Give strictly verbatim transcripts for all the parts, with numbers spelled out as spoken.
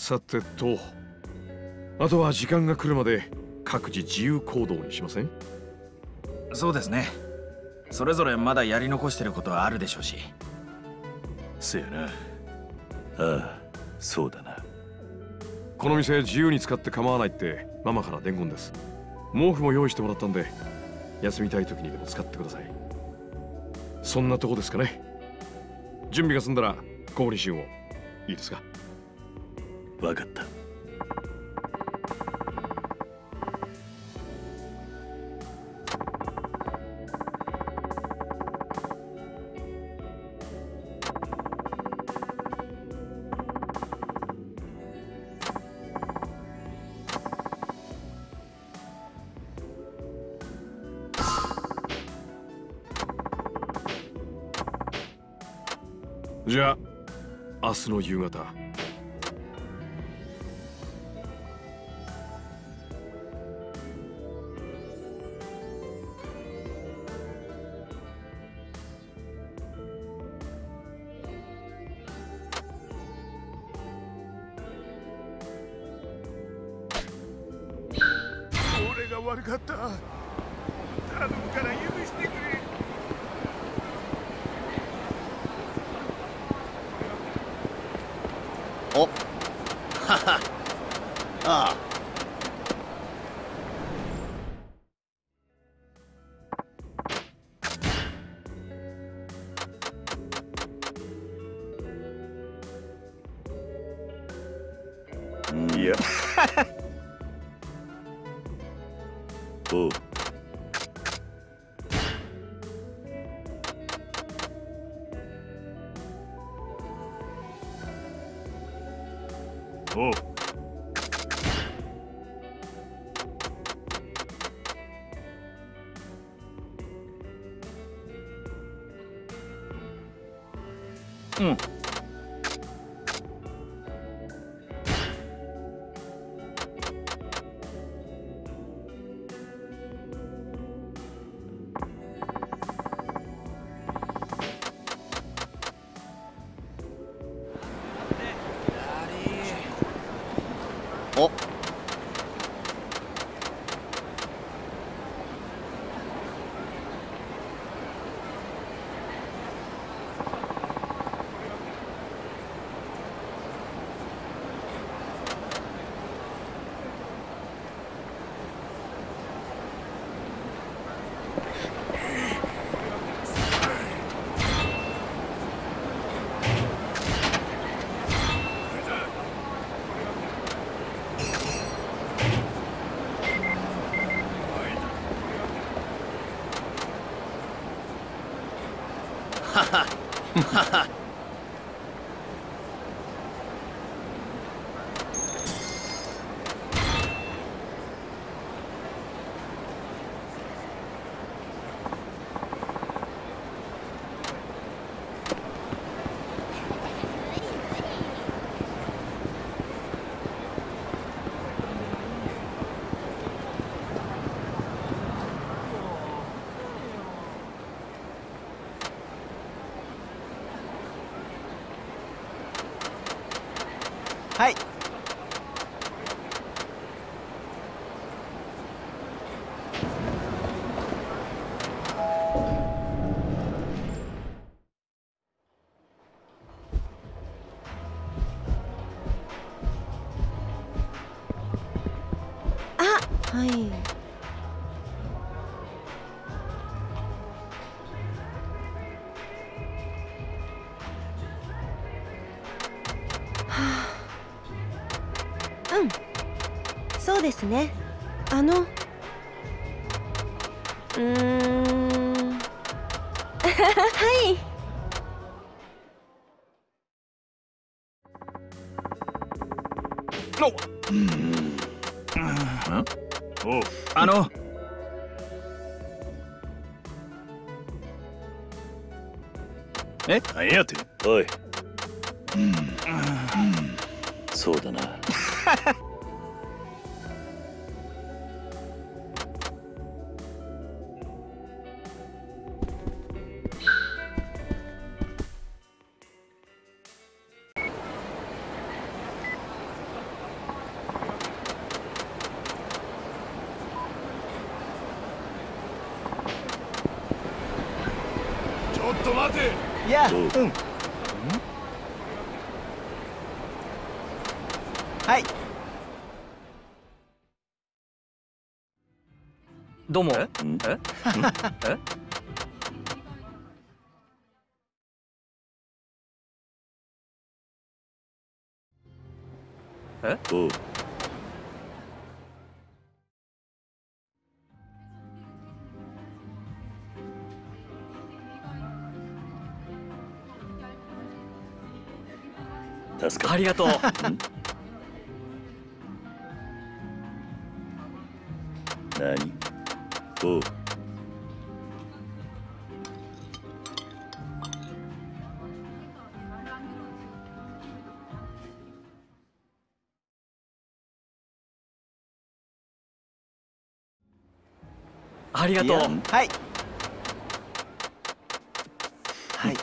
さてと、あとは時間が来るまで各自自由行動にしません？ そうですね。それぞれまだやり残してることはあるでしょうし。 せやな。ああ、そうだな。 この店自由に使って構わないってママから伝言です。毛布も用意してもらったんで、休みたい時にでも使ってください。そんなとこですかね。準備が済んだらここにしよう。いいですか？ わかった。 じゃあ明日の夕方。 俺が悪かった。頼むから許してくれ。 おっははああ。 いやおう。おう。 うん。 おっはははは。 はい。 あ、はい。うん、そうですね。あのうーんはい。 お、 うん。おう。 あのえ何やっておい。うん、うん、そうだな。 と待て。 いや、 おううん。はい。 どうも。 んえ？え？え？ おう。助かっありがとう。 た。何？おう。 ありがとう。 はい。はい。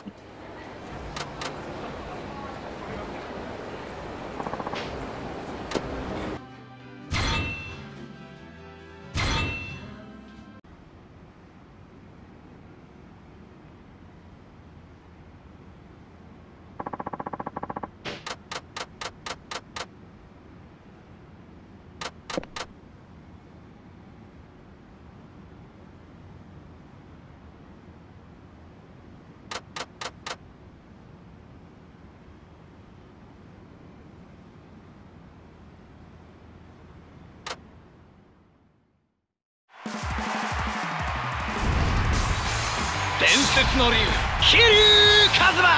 伝説の竜桐生一馬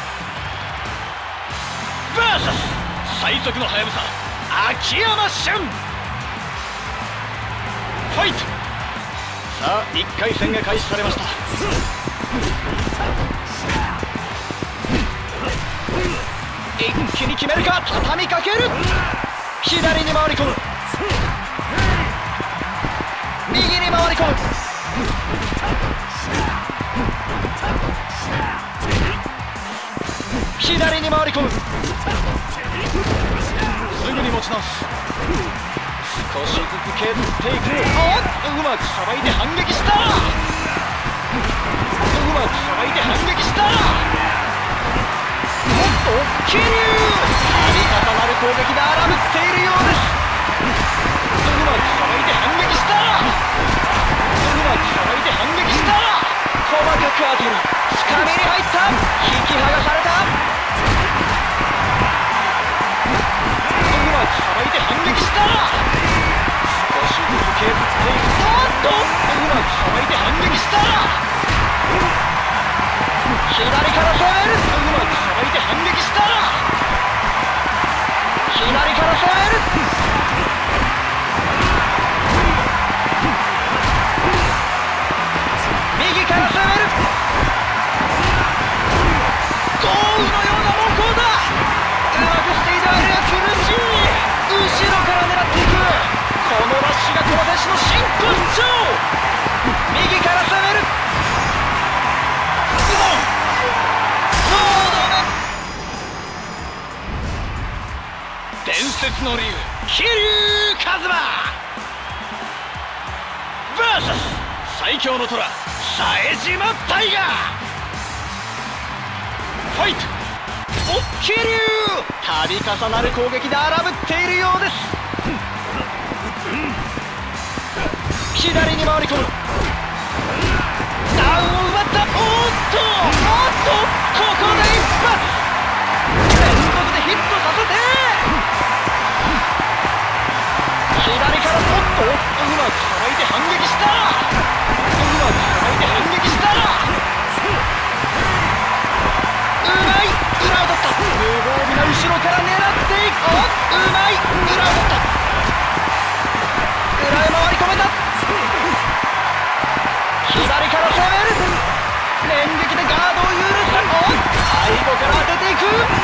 ブイエス 最速のハヤブサ秋山俊。ファイト。さあいっかい戦が開始されました。一気に決めるか。畳みかける。左に回り込む。右に回り込む。左に回り込む。すぐに持ち直す。少しずつ削っていく。おっとうまくさばいて反撃した。うまくさばいて反撃した。おっと桐生、度重なる攻撃で荒ぶっているようです。うまくさばいて反撃した。うまくさばいて反撃した。細かく当てる。つかみに入った。引き剥がされた。うまくさばいて反撃した。少しずつ削っていく。おっとうまくさばいて反撃した。左から攻める。うまくさばいて反撃した。左から攻める。右から攻める。豪雨のような猛攻だ。うまくしていたあれは苦しい。後ろから狙っていく。このラッシュがこの弟子の真骨頂。右から攻める。ズボンそうだね。伝説の竜桐生一馬 ブイエス 最強の虎冴島タイガー。ファイト。おっ桐生、度重なる攻撃で荒ぶっているようです。左に回り込む。ダウンを奪った。おっとおっと、ここで一発連続でヒットさせて、左からおっとうまくさばいて反撃した。うまくさばいて反撃した。うまい。裏を取った。無防備な後ろから狙っていく。おっうまい。裏を取った。裏へ回り込めた。左から攻める。連撃でガードを許した。おっ背後から当てていく。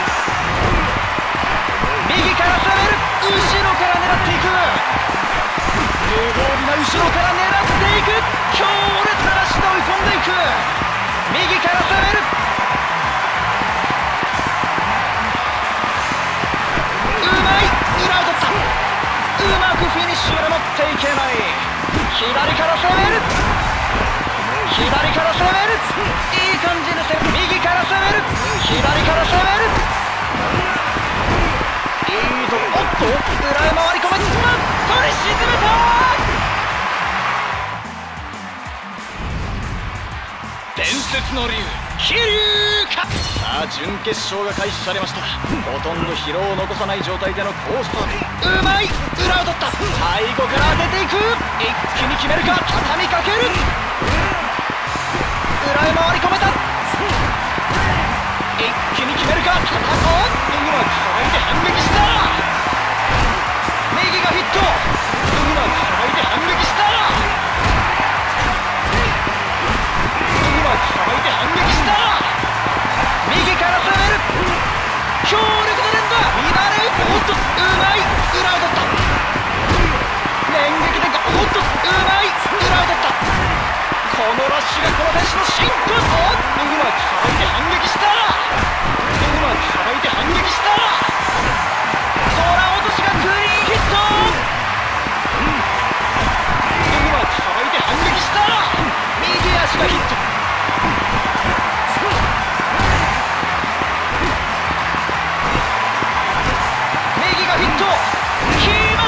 右から攻める。後ろから狙っていく。無防備な後ろから狙っていく。強烈な足で追い込んでいく。右から攻める。うまい。裏を取った。うまくフィニッシュまで持っていけない。左から攻める。左左から攻める。いい感じで攻める。右から攻める。左から攻める。いいとこ。おっと裏へ回り込め。まっとり沈めた。伝説の竜桐生か。さあ準決勝が開始されました。ほとんど疲労を残さない状態での好スタート。うまい。裏を取った。最後から当てていく。一気に決めるか。畳みかける。裏へ回り込めた。一気に決めるか。叩こう。うまくさばいて反撃した。右がヒット。うまくさばいて反撃した。うまくさばいて反撃した。右から攻める。強力な連打。乱れ打。おっとうまい。裏を取った。連撃でおっとうまい。裏を取った。このラッシュがこの選手の真骨。おっうまくさばいて反撃した。うまくさばいて反撃した。空落としがクリーンヒット。うまくさばいて反撃した。右足がヒット。右がヒット。決まった。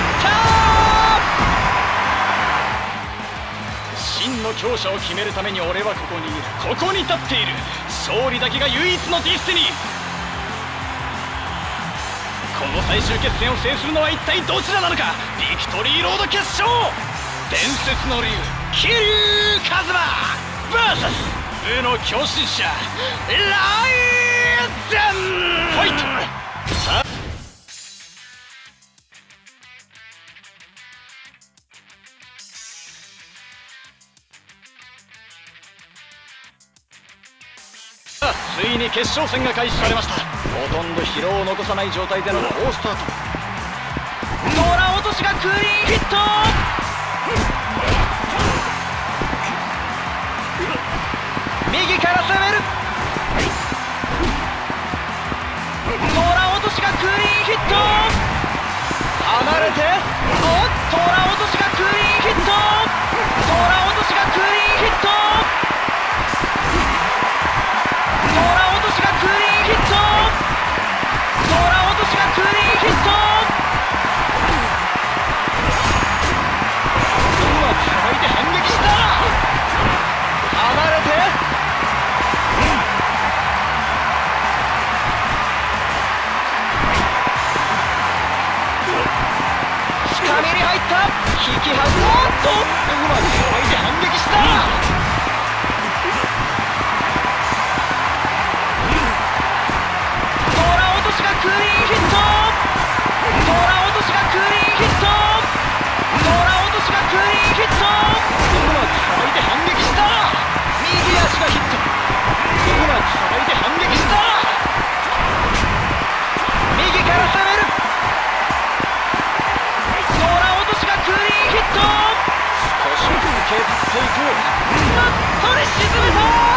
真の強者を決めるために俺はここにいる。ここに立っている。勝利だけが唯一のディスティニー。この最終決戦を制するのは一体どちらなのか。ビクトリーロード決勝。伝説の竜桐生一馬 ブイエス 部の強振者ライゼンファイト。さあついに決勝戦が開始されました。ほとんど疲労を残さない状態での好スタート。空落としがクリーンヒット。右から攻める。空落としがクリーンヒット。離れて。おっ空落としがクリーンヒット。空落としがクリーンヒット。空落としがクリーンヒット。空落としがクリーンヒット。うまくさばいて反撃した。離れて。つかみに入った。引きはおっとうまくさばいて反撃した。クリーンヒット。空落としがクリーンヒット。空落としがクリーンヒット。うまくさばいて反撃した。右足がヒット。うまくさばいて反撃した。右から攻める。空落としがクリーンヒット。少しずつ削っていく。まっとり沈めた。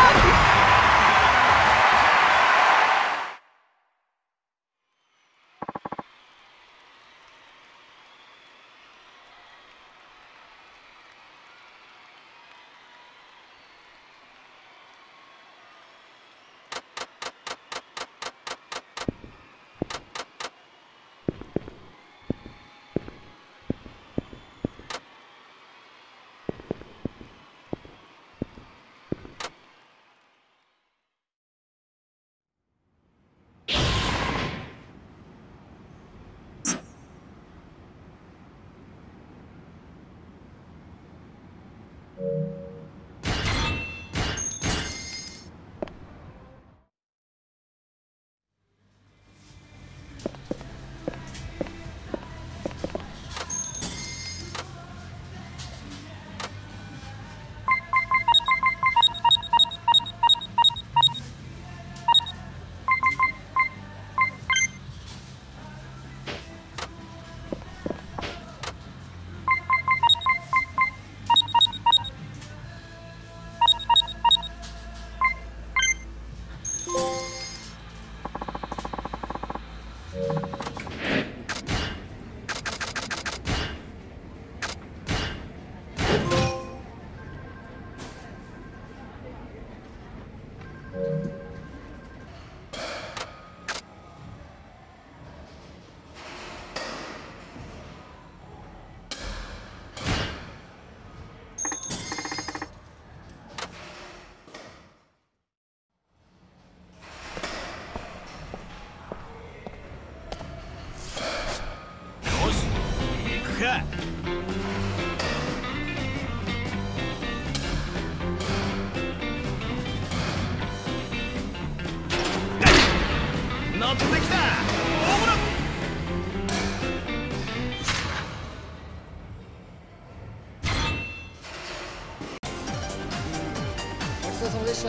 れ様でした。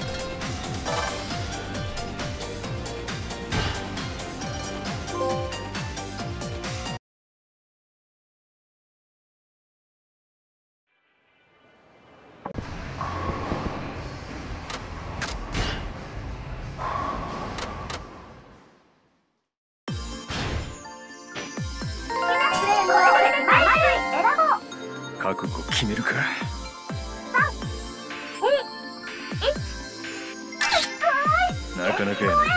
覚悟決めるか。なかなかやないか。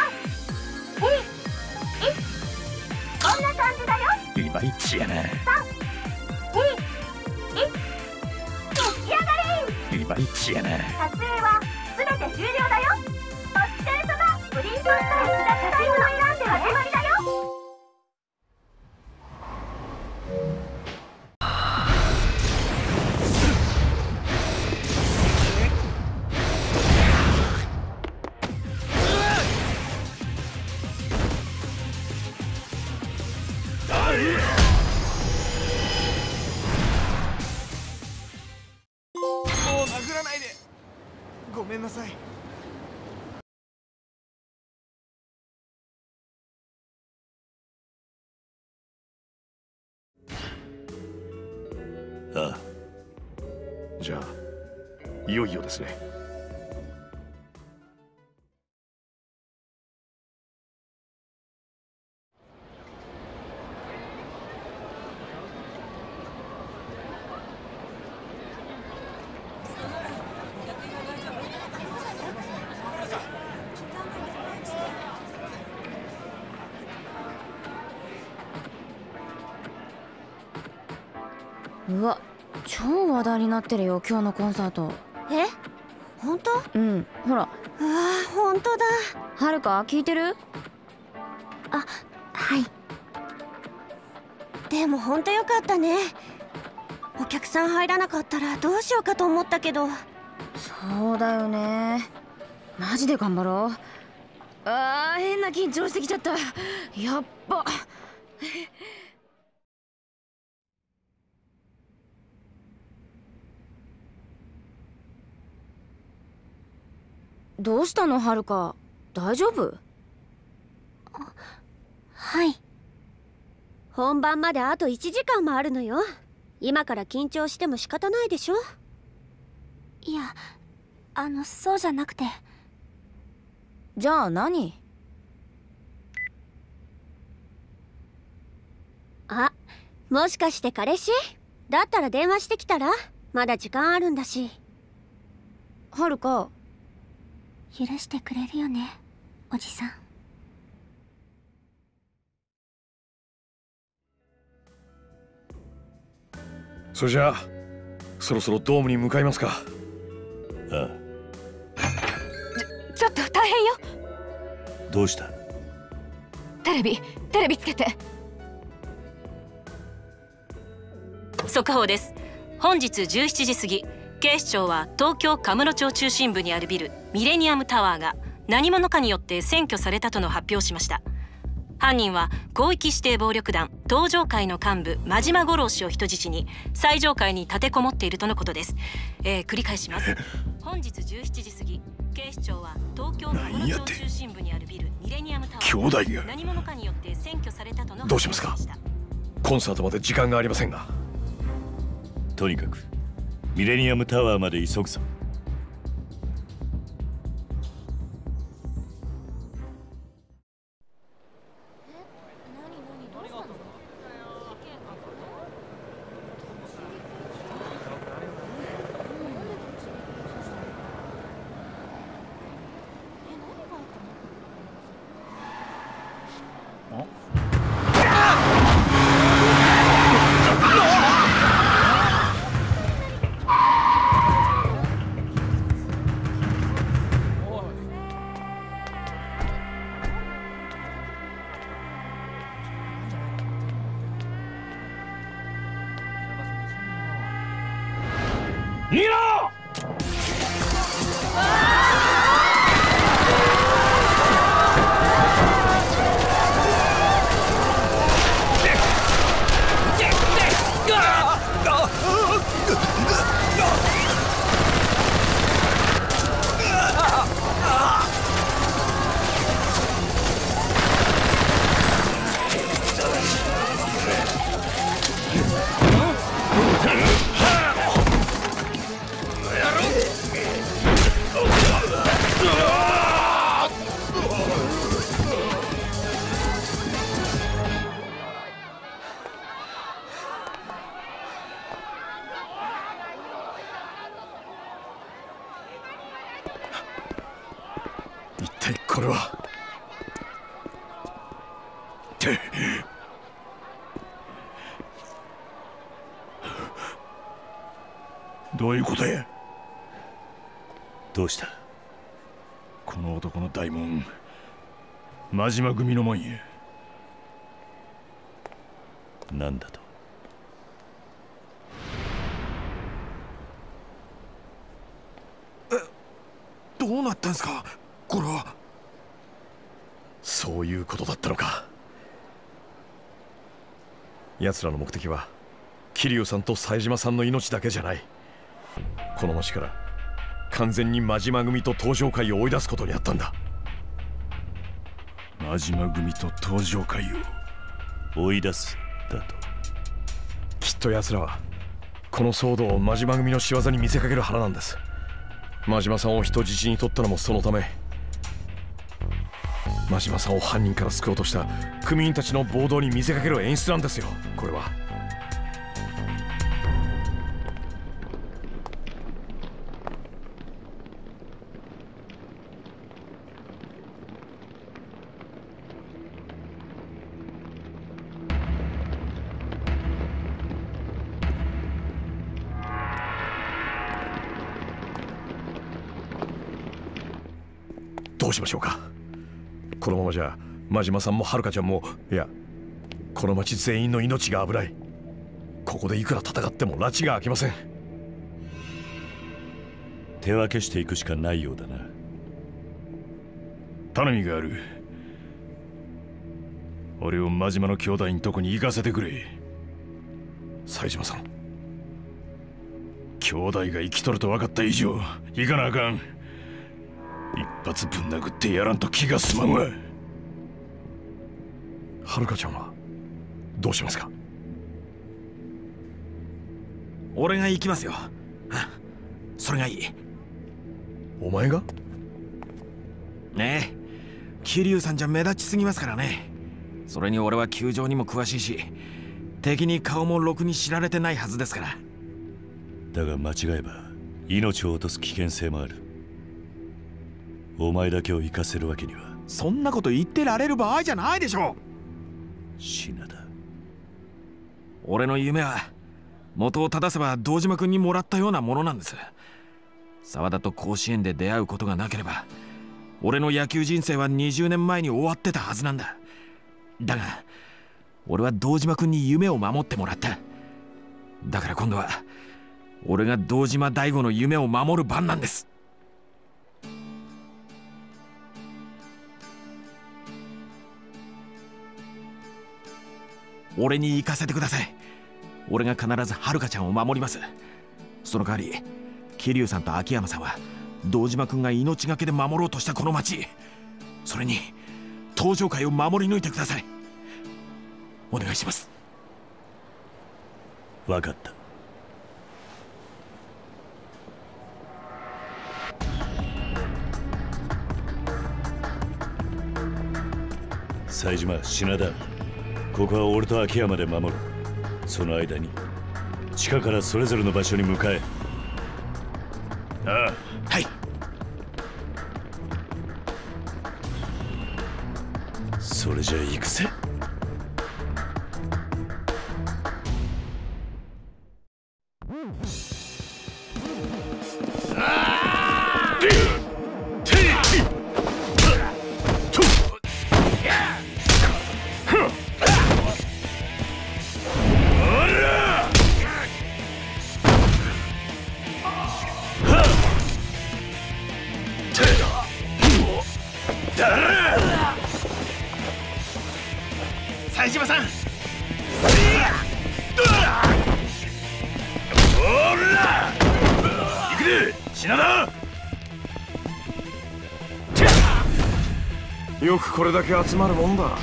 こんな感じだよ。 いまいちやな。いまいちやな。 撮影は全て終了だよ。そしてそのプリントしたいジャックタイムの選んで始まりだよ。 もう殴らないで。ごめんなさい。 ああ、 じゃあいよいよですね。 うわ、超話題になってるよ今日のコンサート。 え、本当？ うん、ほら。 うわ、本当だ。 はるか聞いてる？ あ、はい。でも本当よかったね。お客さん入らなかったらどうしようかと思ったけど。 そうだよね。マジで頑張ろう。あー、変な緊張してきちゃった。やっば。どうしたのはるか、大丈夫？ はい。本番まであといちじかんもあるのよ。今から緊張しても仕方ないでしょ。 いや、あのそうじゃなくて。 じゃあ何？ あ、もしかして彼氏？だったら電話してきたら？まだ時間あるんだし。 はるか、 許してくれるよね、おじさん。 それじゃあそろそろドームに向かいますか。 ああ。 ちょ、ちょっと大変よ。 どうした？ テレビ、テレビつけて。 速報です。本日じゅうしちじ過ぎ、警視庁は東京神室町中心部にあるビルミレニアムタワーが何者かによって占拠されたとの発表をしました。犯人は広域指定暴力団東上会の幹部真島五郎氏を人質に最上階に立てこもっているとのことです。えー、繰り返します。本日じゅうしちじ過ぎ、警視庁は東京神室町中心部にあるビルミレニアムタワー兄弟が何者かによって占拠されたとのどうしますか？コンサートまで時間がありませんが。 とにかくミレニアムタワーまで急ぐぞ。 体これは。ってどういうことや。 どうした。 この男の大門、真島組のもんや。 なんだと。 え、どうなったんすかこれは。 そういうことだったのか。奴らの目的は桐生さんと冴島さんの命だけじゃない。この町から完全に真島組と東上会を追い出すことにあったんだ。 真島組と東上会を追い出すだと。 きっと奴らはこの騒動を真島組の仕業に見せかける腹なんです。真島さんを人質に取ったのもそのため。真島さんを犯人から救おうとした組員たちの暴動に見せかける演出なんですよ、これは。どうしましょうか。このままじゃ真島さんも遥ちゃんも、いやこの町全員の命が危ない。ここでいくら戦っても拉致が開きません。 手分けしていくしかないようだな。 頼みがある。俺を真島の兄弟のとこに行かせてくれ。 冴島さん、 兄弟が生きとると分かった以上行かなあかん。一発ぶん殴ってやらんと気が済まんわ。 遥ちゃんはどうしますか。 俺が行きますよ。それがいい。 お前が？ ねえ、桐生さんじゃ目立ちすぎますからね。それに俺は球場にも詳しいし、敵に顔もろくに知られてないはずですから。 だが間違えば命を落とす危険性もある。お前だけを行かせるわけには。 そんなこと言ってられる場合じゃないでしょ。 品田、 俺の夢は元を正せば堂島君にもらったようなものなんです。沢田と甲子園で出会うことがなければ俺の野球人生はにじゅうねんまえに終わってたはずなんだ。だが俺は堂島君に夢を守ってもらった。だから今度は俺が堂島大吾の夢を守る番なんです。俺に行かせてください。俺が必ず遥ちゃんを守ります。その代わり桐生さんと秋山さんは堂島君が命がけで守ろうとしたこの町、それに東上会を守り抜いてください。お願いします。 分かった。冴島、品田、ここは俺と秋山で守る。その間に地下からそれぞれの場所に向かえ。 ああ、 はい。 それじゃ行くぜ。 冴島さん、 行くで品田。 よくこれだけ集まるもんだ。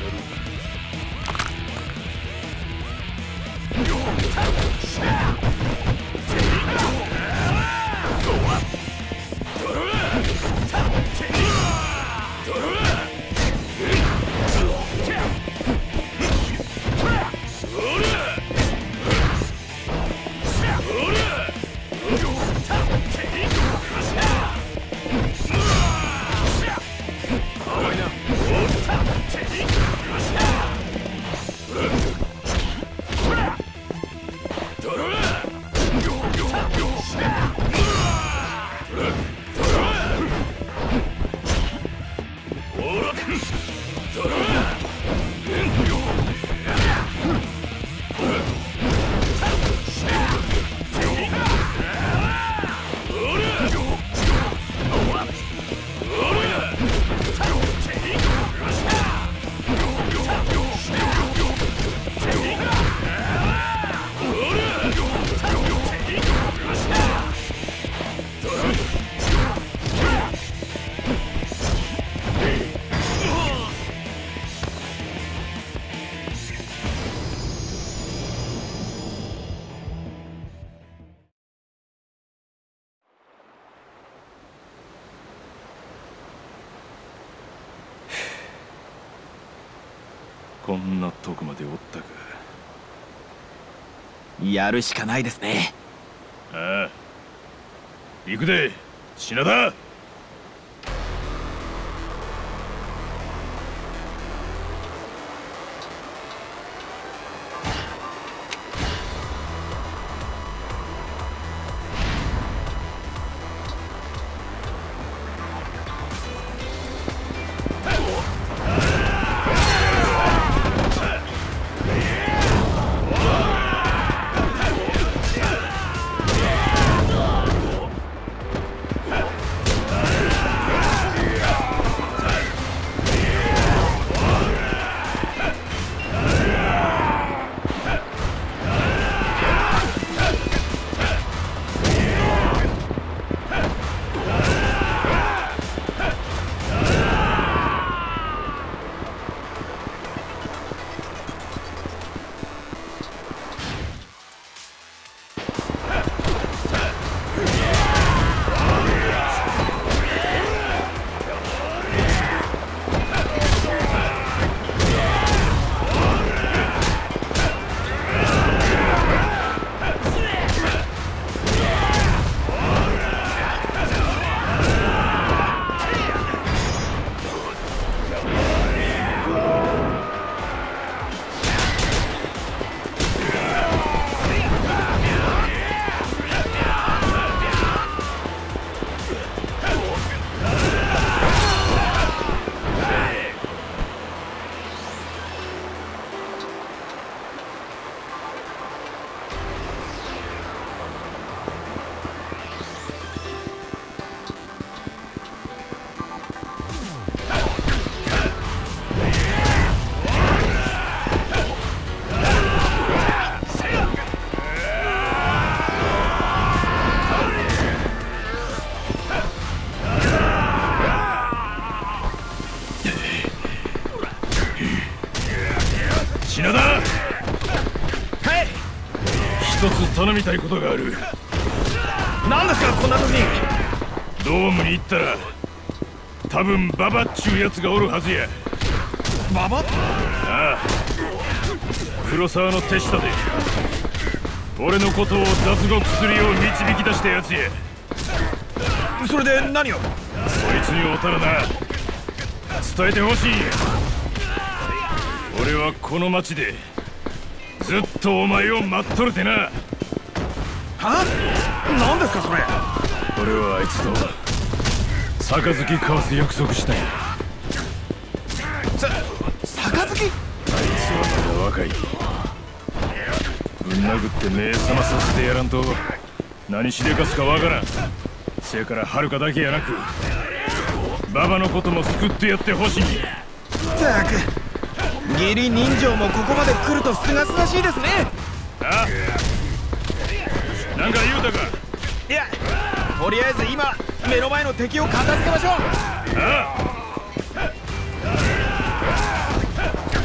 こんなとこまでおったか。 やるしかないですね。 ああ、行くで品田。品田。はい。一つ頼みたいことがある。 何ですかこんな時に。 ドームに行ったら多分ババっちゅうやつがおるはずや。 ババ？ああ。黒沢の手下で俺のことを脱獄するよう導き出したやつや。 それで何を？ そいつにおたらな伝えてほしい。俺はこの町でずっとお前を待っとるてな。 は？何ですかそれ。 俺はあいつと杯交わす約束したんや。 さ、杯？あいつはまだ若い。ぶん殴って目覚まさせてやらんと何しでかすかわからん。せやから遥だけやなくババのことも救ってやってほしい。 ったく義理人情もここまで来るとすがすがしいですね。 ああ、なんか言うたか。 いや、とりあえず今目の前の敵を片付けましょう。 ああ。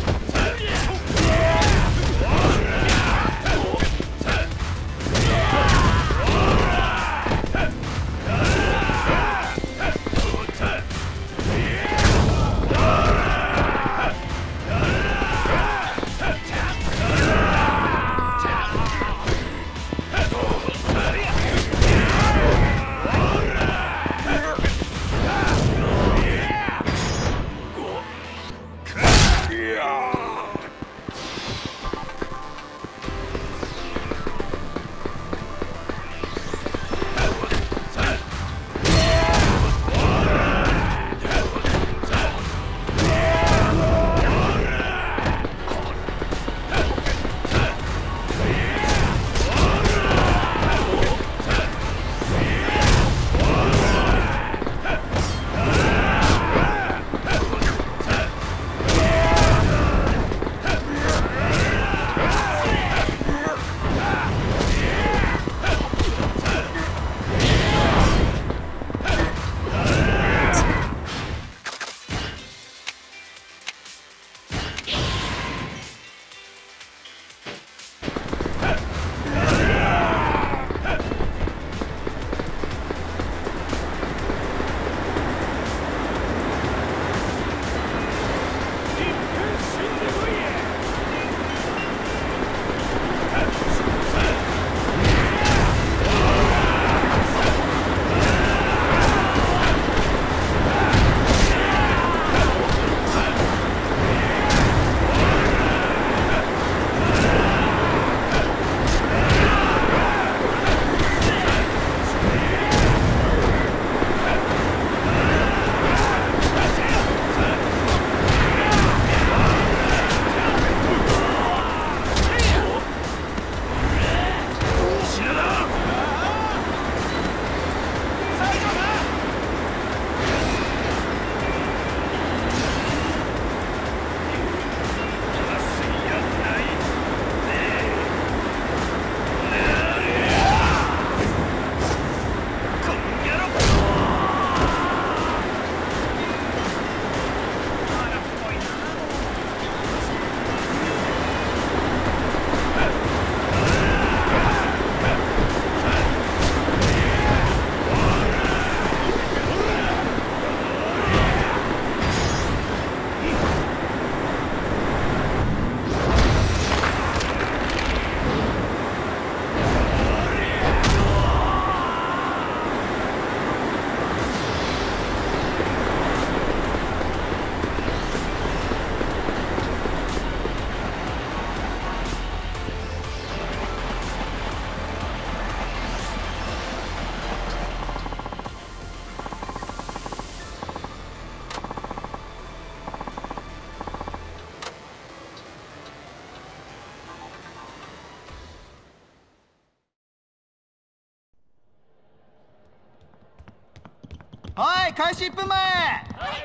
はい、開始いっぷんまえ。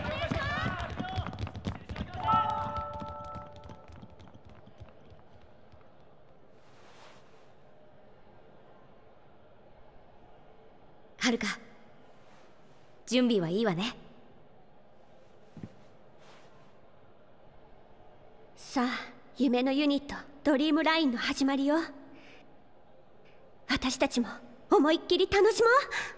はるか、準備はいいわね。 さあ、夢のユニットドリームラインの始まりよ。私たちも思いっきり楽しもう。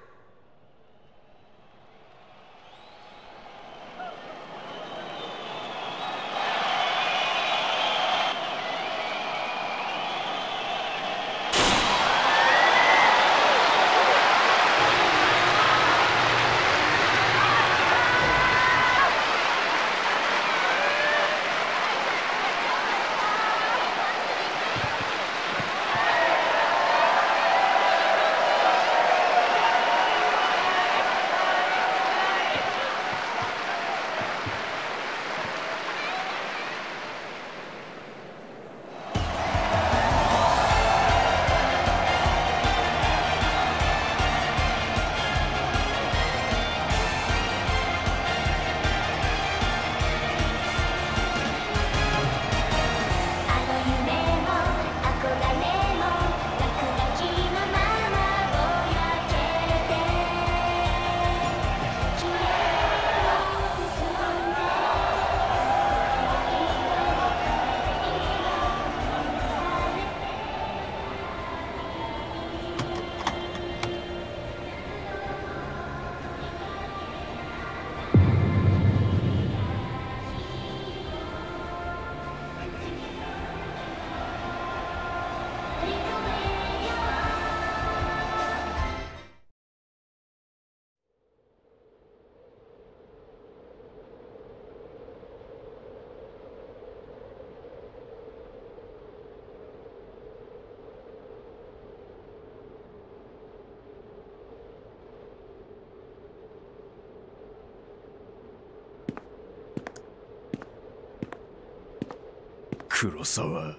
黒沢、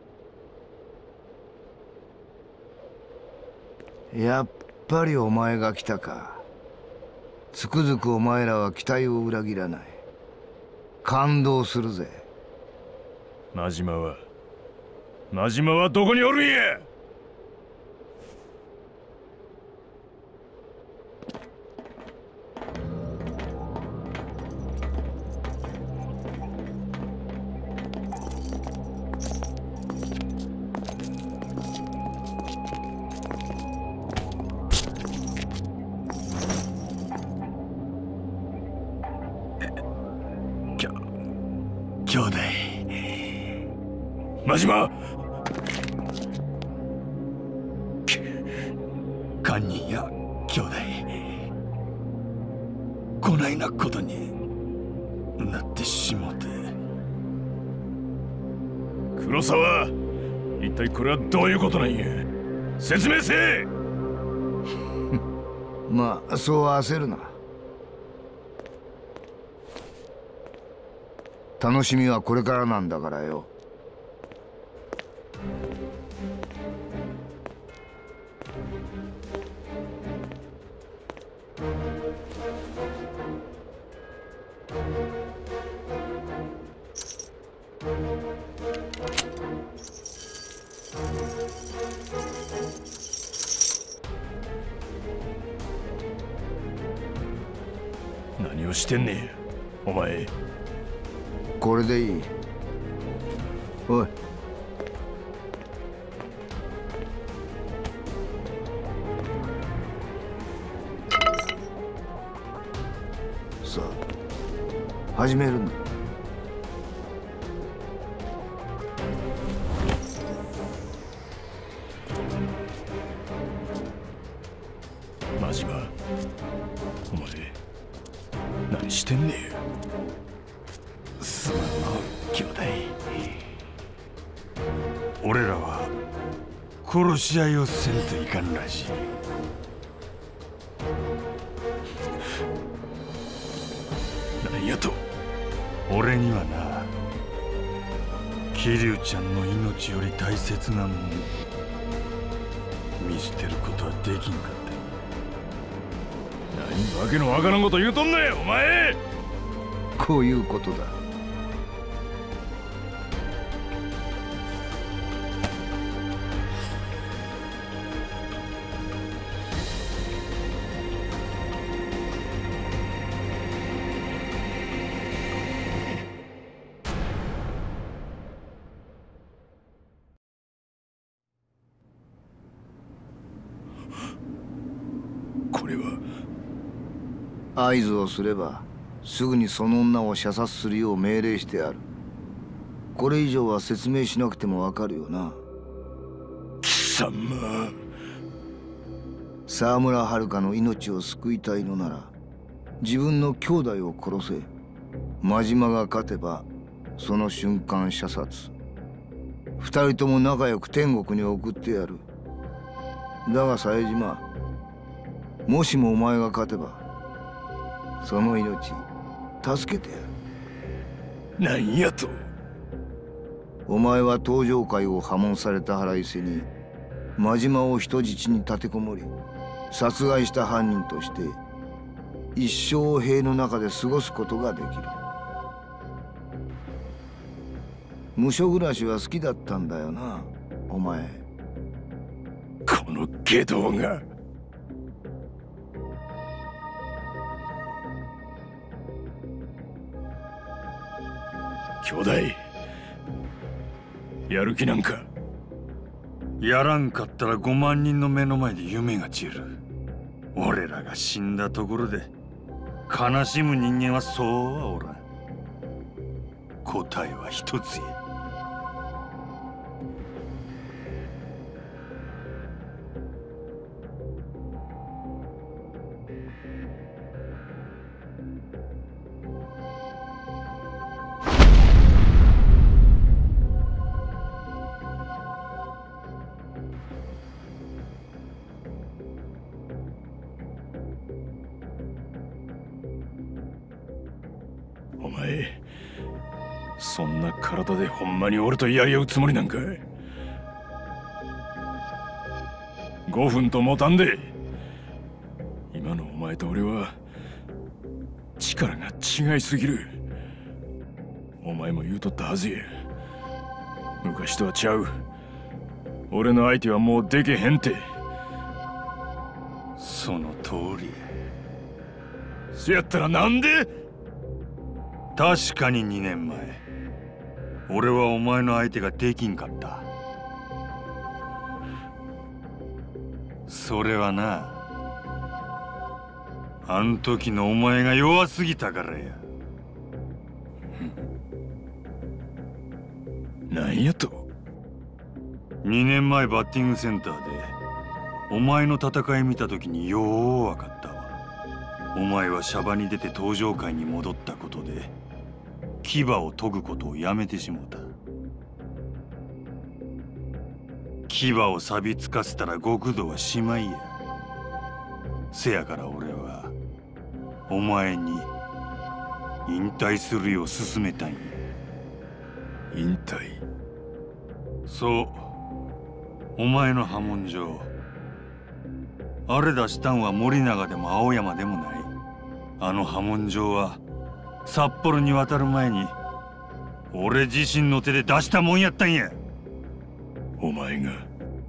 やっぱりお前が来たか。つくづくお前らは期待を裏切らない。感動するぜ。 真島は真島はどこにおるんや。兄弟、真島、堪忍や兄弟、こないなことになってしもて。黒沢、一体これはどういうことなんや。説明せえ。 まあそう焦るな。楽しみはこれからなんだからよ。 何をしてんねんお前。 これでいい。おい、さあ始めるんだ。 真島、お前何してんねん。すまんの兄弟。俺らは殺し合いをせんといかんらしい。何やと。俺にはな、桐生ちゃんの命より大切なもの見捨てることはできんかった。 何わけのわからんこと言うとんねんお前。 こういうことだ。 これは合図をすればすぐにその女を射殺するよう命令してある。これ以上は説明しなくてもわかるよな。 貴様。 沢村遥の命を救いたいのなら自分の兄弟を殺せ。真島が勝てばその瞬間射殺。二人とも仲良く天国に送ってやる。だが冴島、もしもお前が勝てばその命助けてやる。 何やと。 お前は東上界を破門された腹いせに真島を人質に立てこもり殺害した犯人として一生塀の中で過ごすことができる。無所暮らしは好きだったんだよなお前。 この外道が。兄弟、やる気なんか。 やらんかったらごまん人の目の前で夢が散る。俺らが死んだところで悲しむ人間はそうはおらん。答えは一つや。 お前、そんな体でほんまに俺とやり合うつもりなんかい。ごふんと持たんで。今のお前と俺は力が違いすぎる。お前も言うとったはずや。昔とはちゃう。俺の相手はもうでけへんて。 その通り。 せやったらなんで。 確かににねんまえ俺はお前の相手ができんかった。それはな、あん時のお前が弱すぎたからや。 なんやと。 にねんまえバッティングセンターでお前の戦い見た時によう分かったわ。お前はシャバに出て登場界に戻ったことで牙を研ぐことをやめてしもうた。牙を錆びつかせたら極道はしまいや。せやから俺はお前に引退するよう勧めたんや。 引退。 そう、お前の破門状あれ出したんは森永でも青山でもない。あの破門状は札幌に渡る前に俺自身の手で出したもんやったんや。 お前が。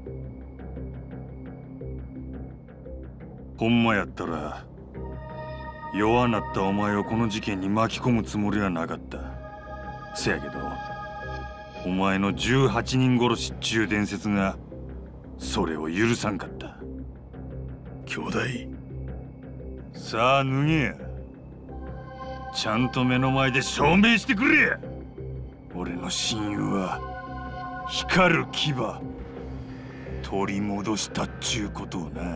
ほんまやったら弱なったお前をこの事件に巻き込むつもりはなかった。せやけどお前のじゅうはちにん殺しっちゅう伝説がそれを許さんかった。 兄弟。 さあ脱げや。ちゃんと目の前で証明してくれや。俺の親友は光る牙取り戻したっちゅうことをな。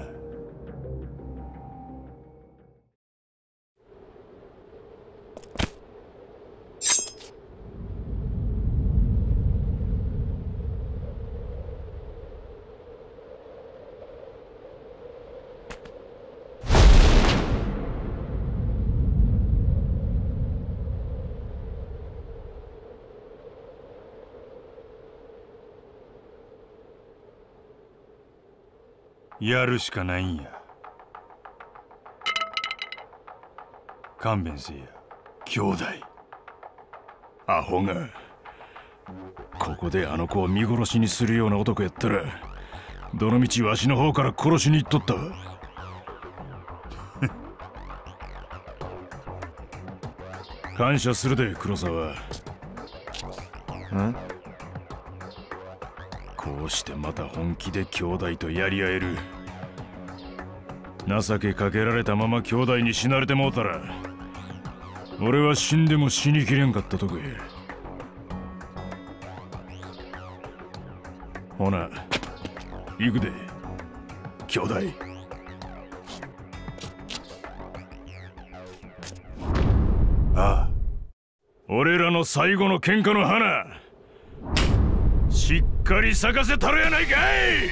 やるしかないんや。 勘弁せや兄弟。 アホがここであの子を見殺しにするような男やったらどのみちわしの方から殺しに行っとったわ。感謝するで黒沢。んこうしてまた本気で兄弟とやり合える。情けかけられたまま兄弟に死なれてもうたら俺は死んでも死にきれんかったとこや。ほな行くで兄弟。ああ俺らの最後の喧嘩の花しっかり咲かせたらやないかい。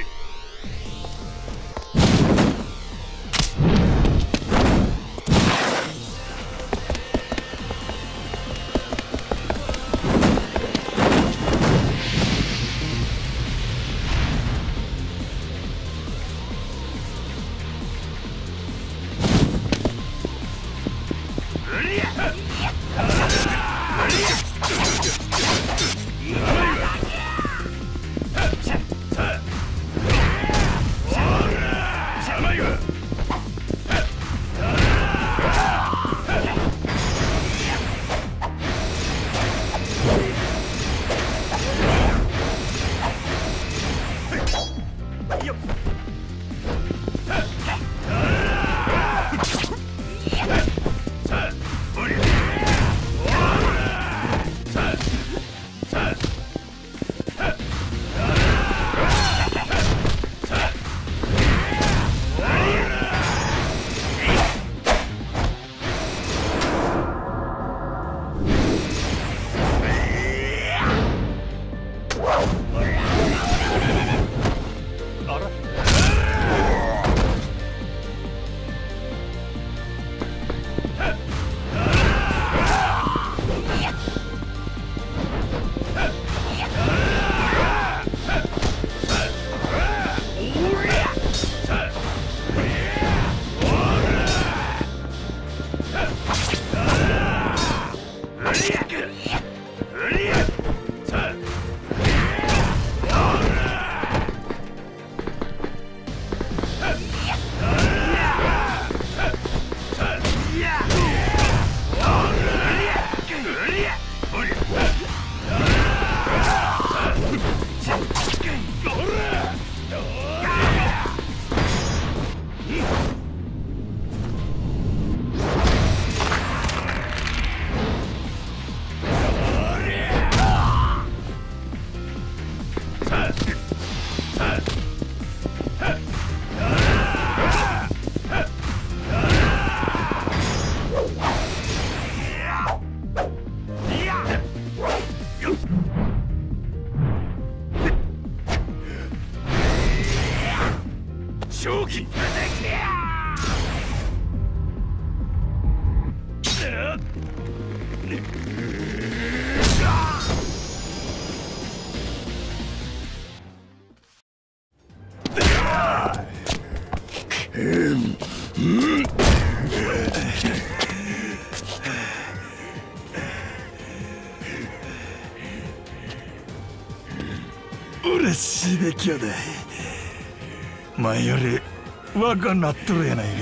嬉しいで兄弟。前より若なっとるやないかい。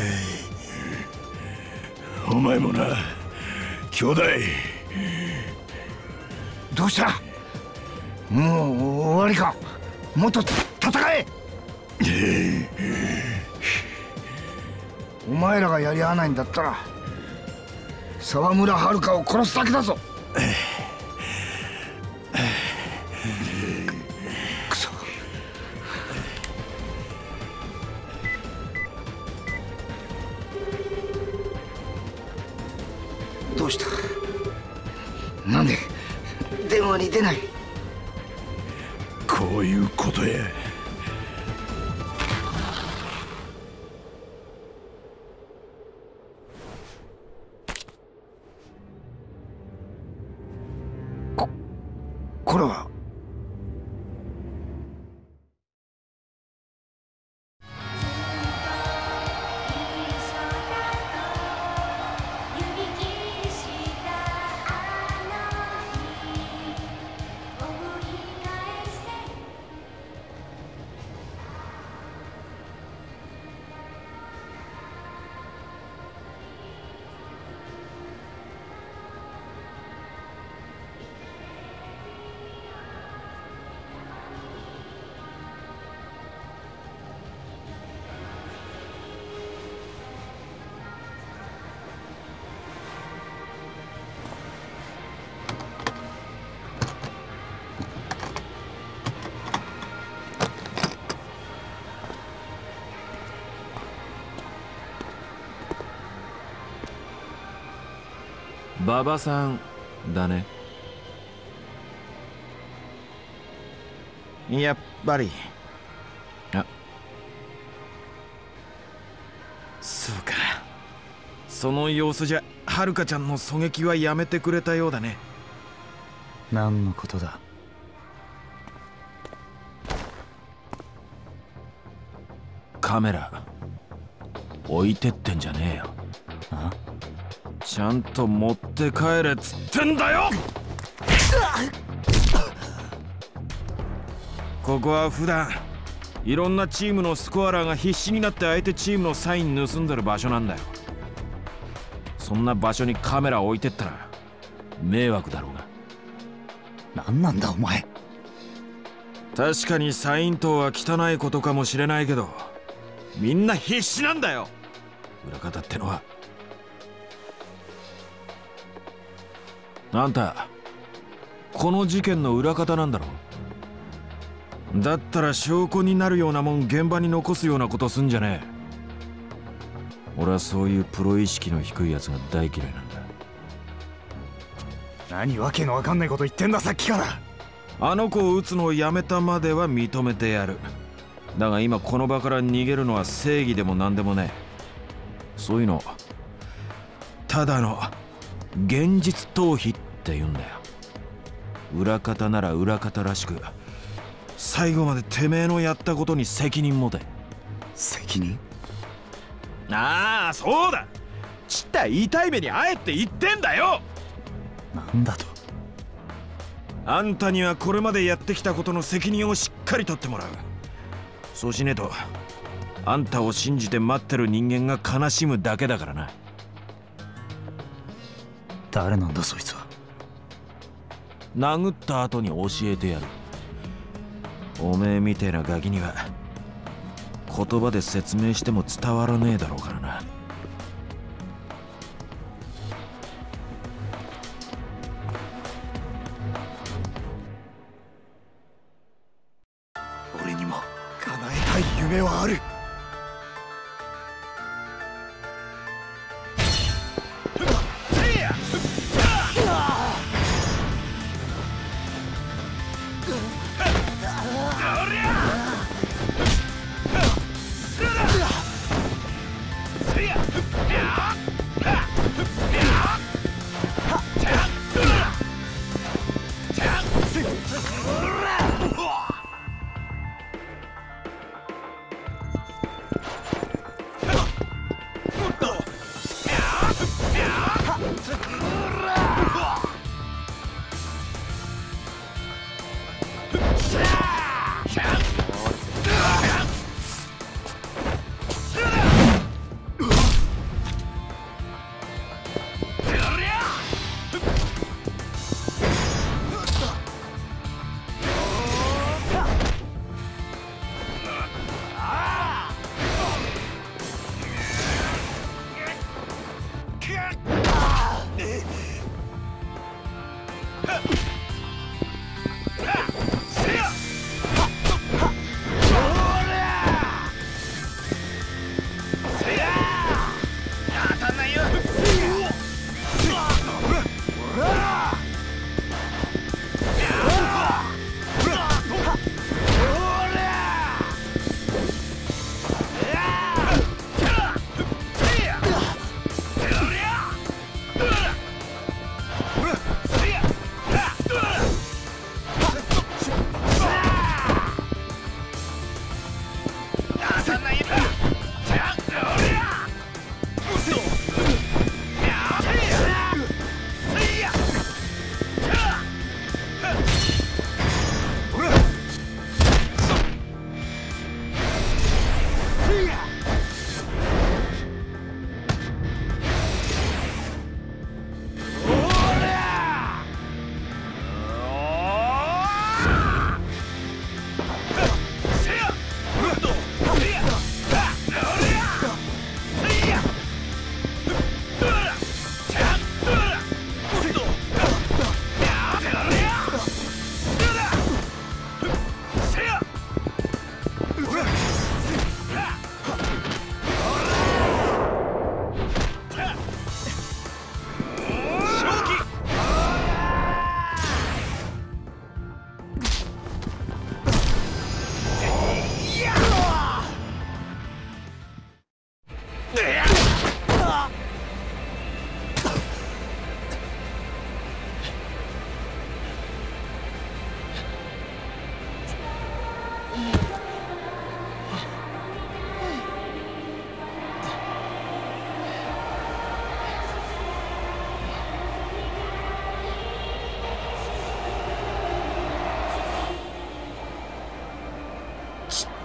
お前もな兄弟。 どうした？もう終わりか？もっと戦え！お前らがやり合わないんだったら沢村遥を殺すだけだぞ。くそ。どうした？なんで電話に出ない？ こういうことや。 ここれは指切馬場さんだね。 やっぱり。 あ、そうか。その様子じゃはるかちゃんの狙撃はやめてくれたようだね。 何のことだ。 カメラ置いてってんじゃねえよ。 あ、 ちゃんと持って帰れっつってんだよ。ここは普段いろんなチームのスコアラーが必死になって相手チームのサイン盗んでる場所なんだよ。そんな場所にカメラ置いてったら迷惑だろうが。 何なんだお前。 確かにサイン塔は汚いことかもしれないけど、みんな必死なんだよ、裏方ってのは。あんたこの事件の裏方なんだろ。だったら証拠になるようなもん現場に残すようなことすんじゃねえ。俺はそういうプロ意識の低いやつが大嫌いなんだ。 何わけのわかんないこと言ってんださっきから。 あの子を撃つのをやめたまでは認めてやる。だが今この場から逃げるのは正義でも何でもねえ。そういうのただの現実逃避って言うんだよ。裏方なら裏方らしく最後までてめえのやったことに責任持て。 責任？ ああ、そうだ。ちった痛い目にあえって言ってんだよ。 なんだと。 あんたにはこれまでやってきたことの責任をしっかり取ってもらう。そうしねえとあんたを信じて待ってる人間が悲しむだけだからな。 誰なんだそいつは。 殴った後に教えてやる。おめえみてえなガキには言葉で説明しても伝わらねえだろうからな。 俺にも叶えたい夢はある。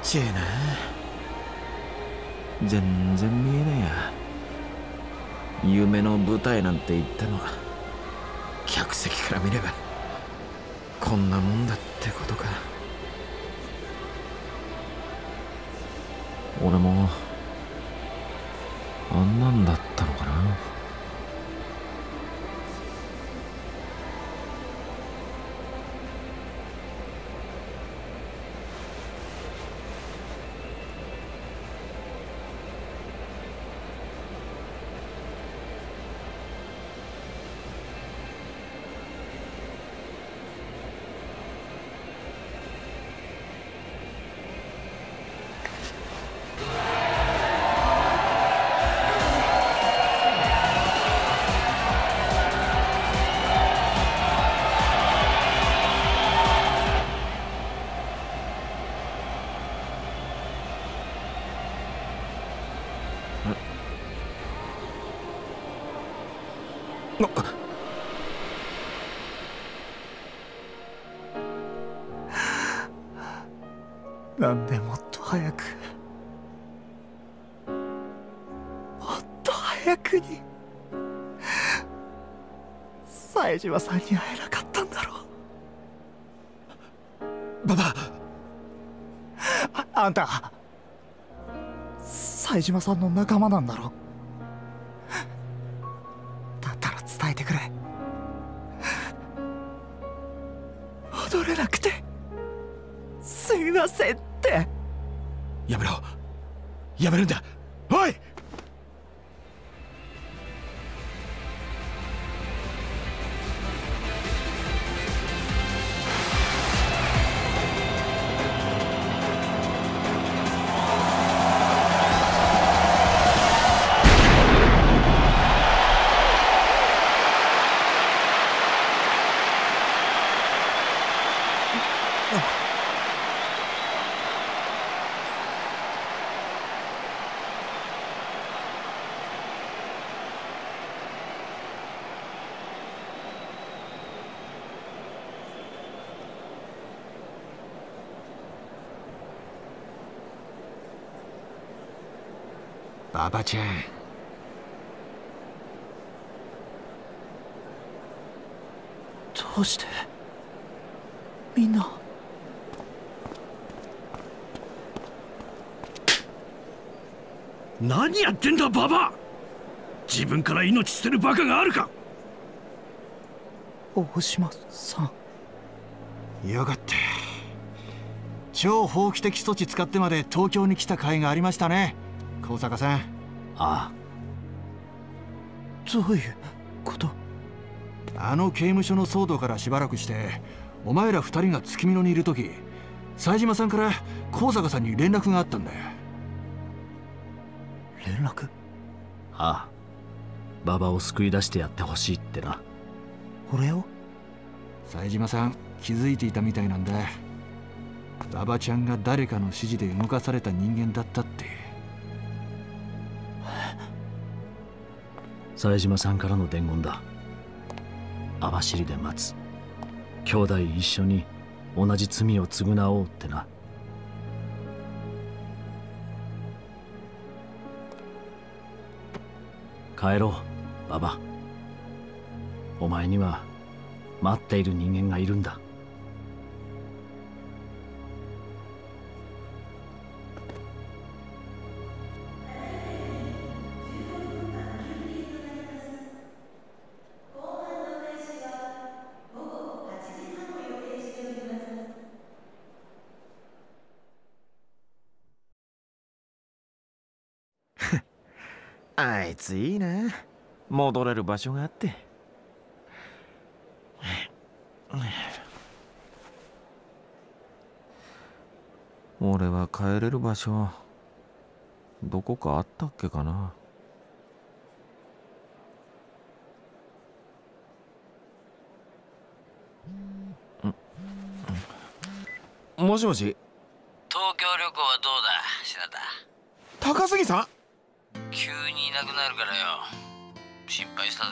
ちえな。全然見えねえや。夢の舞台なんて言ったのは客席から見ればこんなもんだってことか。俺もあんなんだったのかな。 なんでもっと早く、もっと早くに冴島さんに会えなかったんだろう。 ババあ、あんた冴島さんの仲間なんだろ。だったら伝えてくれ。踊れなくてすみませんって。 やめろ、やめるんだ。おい、 ババちゃん、どうしてみんな。 何やってんだババ。自分から命捨てるバカがあるか。 大島さん、 よかった。超法規的措置使ってまで東京に来た甲斐がありましたね、高坂さん。 ああ。どういうこと？ あの刑務所の騒動からしばらくしてお前ら二人が月見野にいる時、冴島さんから高坂さんに連絡があったんだよ。 連絡？ ああ、馬場を救い出してやってほしいってな。 俺を？ 冴島さん気づいていたみたいなんだ。馬場ちゃんが誰かの指示で動かされた人間だったって。 冴島さんからの伝言だ。網走で待つ。兄弟一緒に同じ罪を償おうってな。帰ろう、馬場。お前には待っている人間がいるんだ。 あいついいな、戻れる場所があって。俺は帰れる場所どこかあったっけかな。もしもし。 東京旅行はどうだ、品田。 高杉さん、 急にいなくなるからよ、心配したぜ。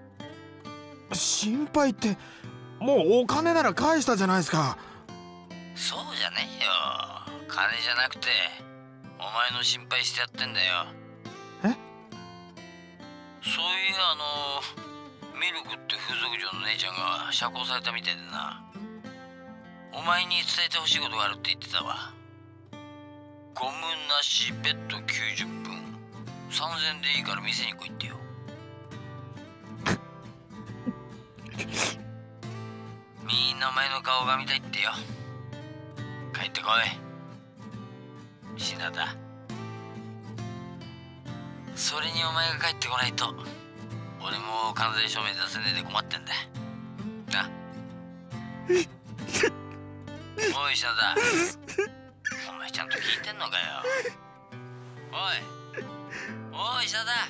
心配って、もうお金なら返したじゃないですか。 そうじゃねえよ。金じゃなくてお前の心配してやってんだよ。 え？ そういや、あのミルクって風俗嬢の姉ちゃんが釈放されたみたいでな。お前に伝えてほしいことがあるって言ってたわ。ゴムなしベッドきゅうじゅっぷんさんぜんでいいから店に来いってよ。みんなお前の顔が見たいってよ。帰ってこい品田。それにお前が帰ってこないと俺も完全証明出せねえで困ってんだな。おい品田、お前ちゃんと聞いてんのかよ。おいおい品田、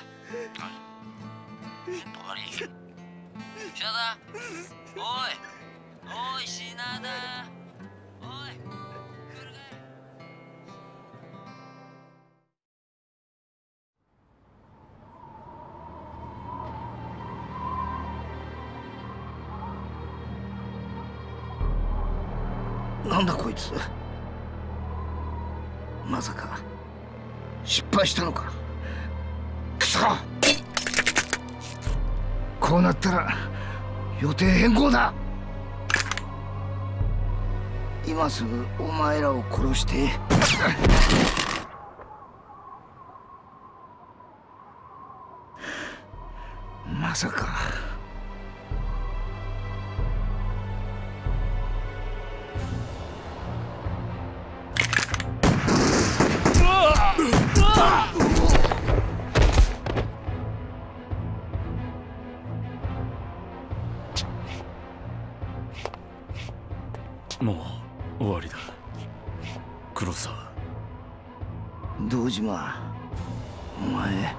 ちょっと悪い品田、おいおい品田、おい来るかい。 なんだこいつ。まさか失敗したのか。くそ、こうなったら予定変更だ。今すぐお前らを殺してまさか。 もう終わりだ黒沢。 堂島、お前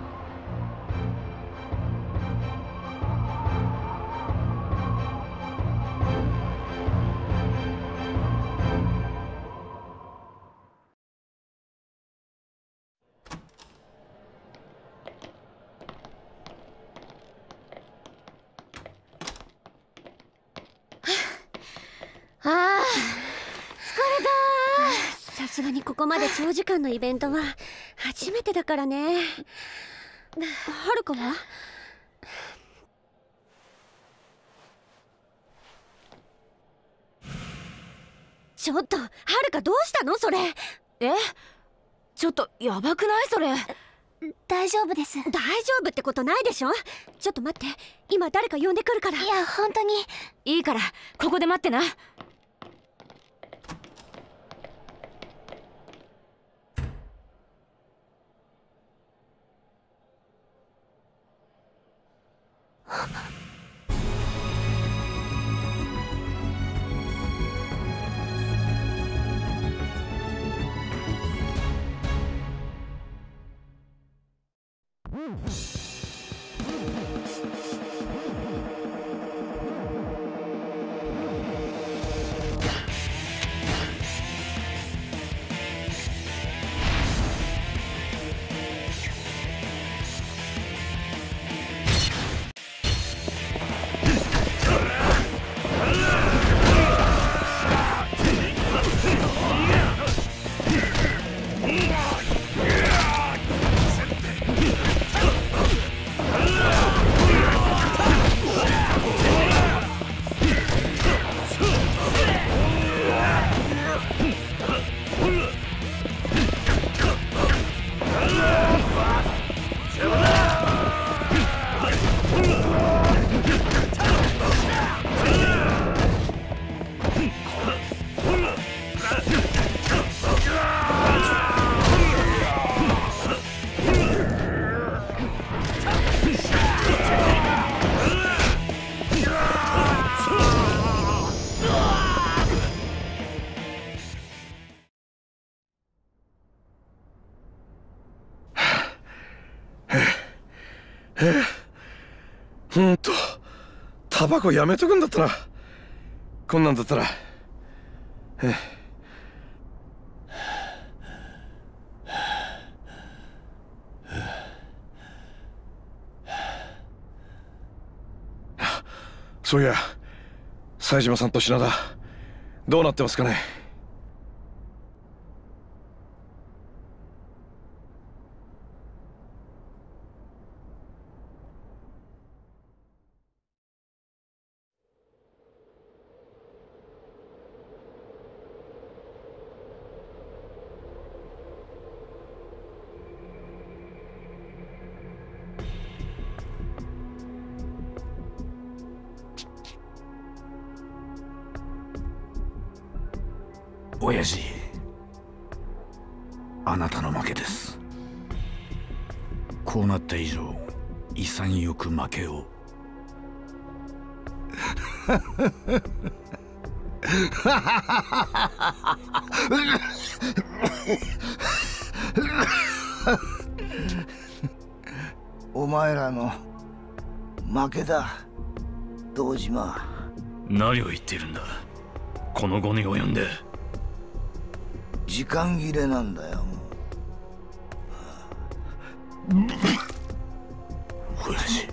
ああ、疲れた。さすがにここまで長時間のイベントは初めてだからね。はるかは？ちょっとはるか、どうしたのそれ。 え？ちょっとやばくないそれ。 大丈夫です。 大丈夫ってことないでしょ。ちょっと待って、今誰か呼んでくるから。 いや本当にいいからここで待ってな。 ほんとタバコやめとくんだったな。こんなんだったら。えそういや、冴島さんと品田どうなってますかね。 親父、あなたの負けです。こうなった以上潔く負けを。 お前らの負けだ、堂島。 何を言っているんだ、この後に及んで。 時間切れなんだよ、もう。 親父、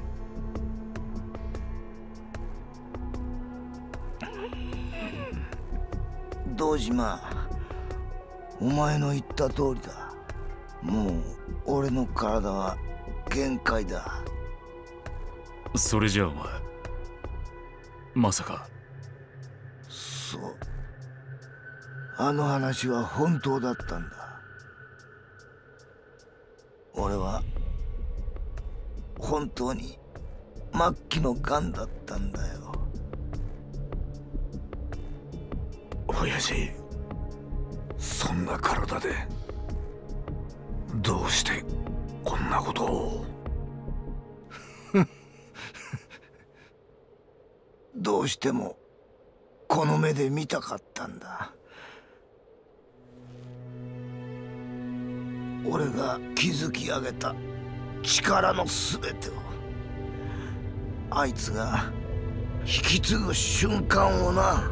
堂島、お前の言った通りだ。もう俺の体は限界だ。 それじゃあお前、まさか。 そう、あの話は本当だったんだ。俺は本当に末期のガンだったんだよ。 親父、そんな体でどうしてこんなことを。 どうしてもこの目で見たかったんだ。俺が築き上げた力の全てをあいつが引き継ぐ瞬間をな。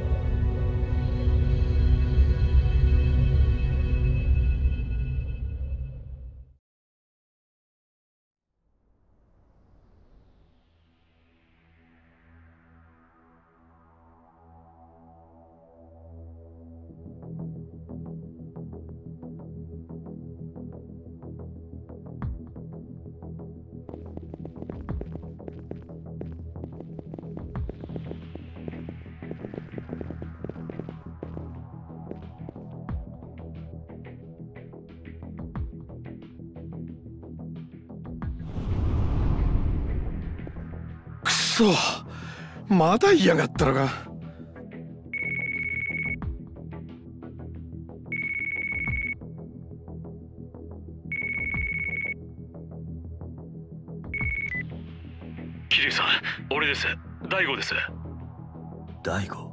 くそ、まだ嫌がったのか。 桐生さん、俺です。大吾です。 大吾、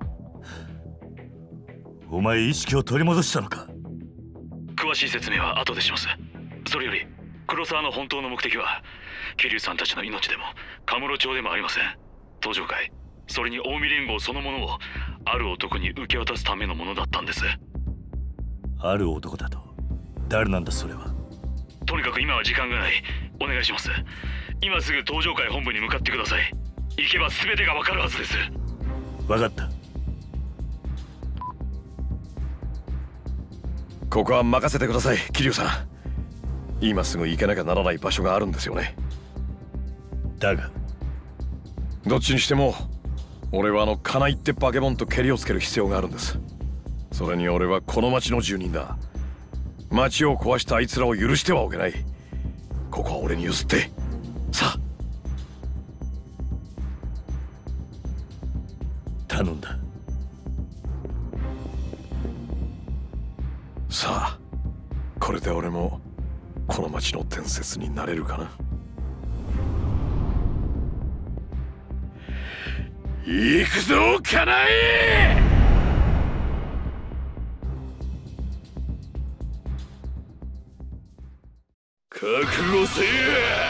お前意識を取り戻したのか。 詳しい説明は後でします。それより黒沢の本当の目的は桐生さんたちの命でもカムロ町でもありません。登場会、それに近江連合そのものをある男に受け渡すためのものだったんです。 ある男だと？誰なんだそれは。 とにかく今は時間がない。お願いします。今すぐ登場会本部に向かってください。行けば全てがわかるはずです。 分かった。 ここは任せてください、桐生さん。今すぐ行けなきゃならない場所があるんですよね。 だがどっちにしても俺はあの金井ってバケモンとケリをつける必要があるんです。それに俺はこの町の住人だ。町を壊したあいつらを許してはおけない。ここは俺に譲って。さあ頼んだ。 さあこれで俺もこの町の伝説になれるかな。行くぞ金井。覚悟せえ。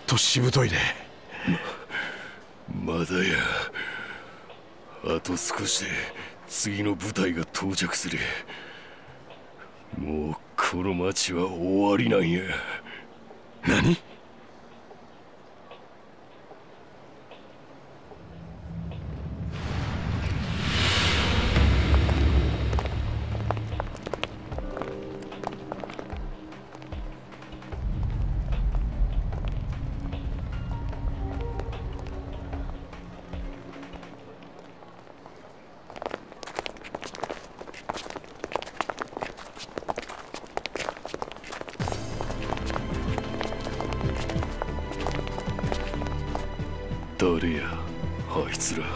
としぶといね。ま、まだや。あと少しで次の部隊が到着する。もうこの町は終わりなんや。何？誰やあいつら。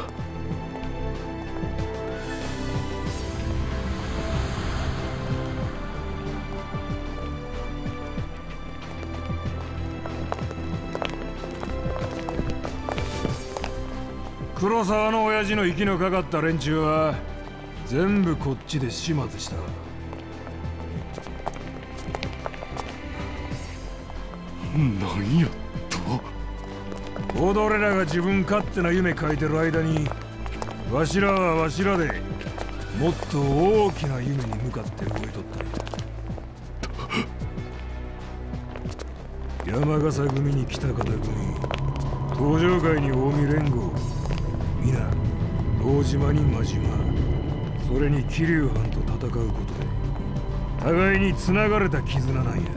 黒沢の親父の息のかかった連中は全部こっちで始末した。 何やと？ 踊れらが自分勝手な夢描いてる間に、わしらはわしらでもっと大きな夢に向かって動いとったんや。山笠組に北方組、東上会に近江連合、皆堂島に真島、それに桐生藩と戦うことで互いに繋がれた絆なんや。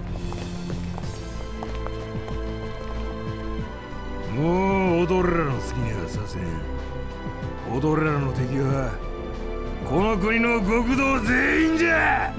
もう踊れらの好きにはさせん。踊れらの敵はこの国の極道全員じゃ。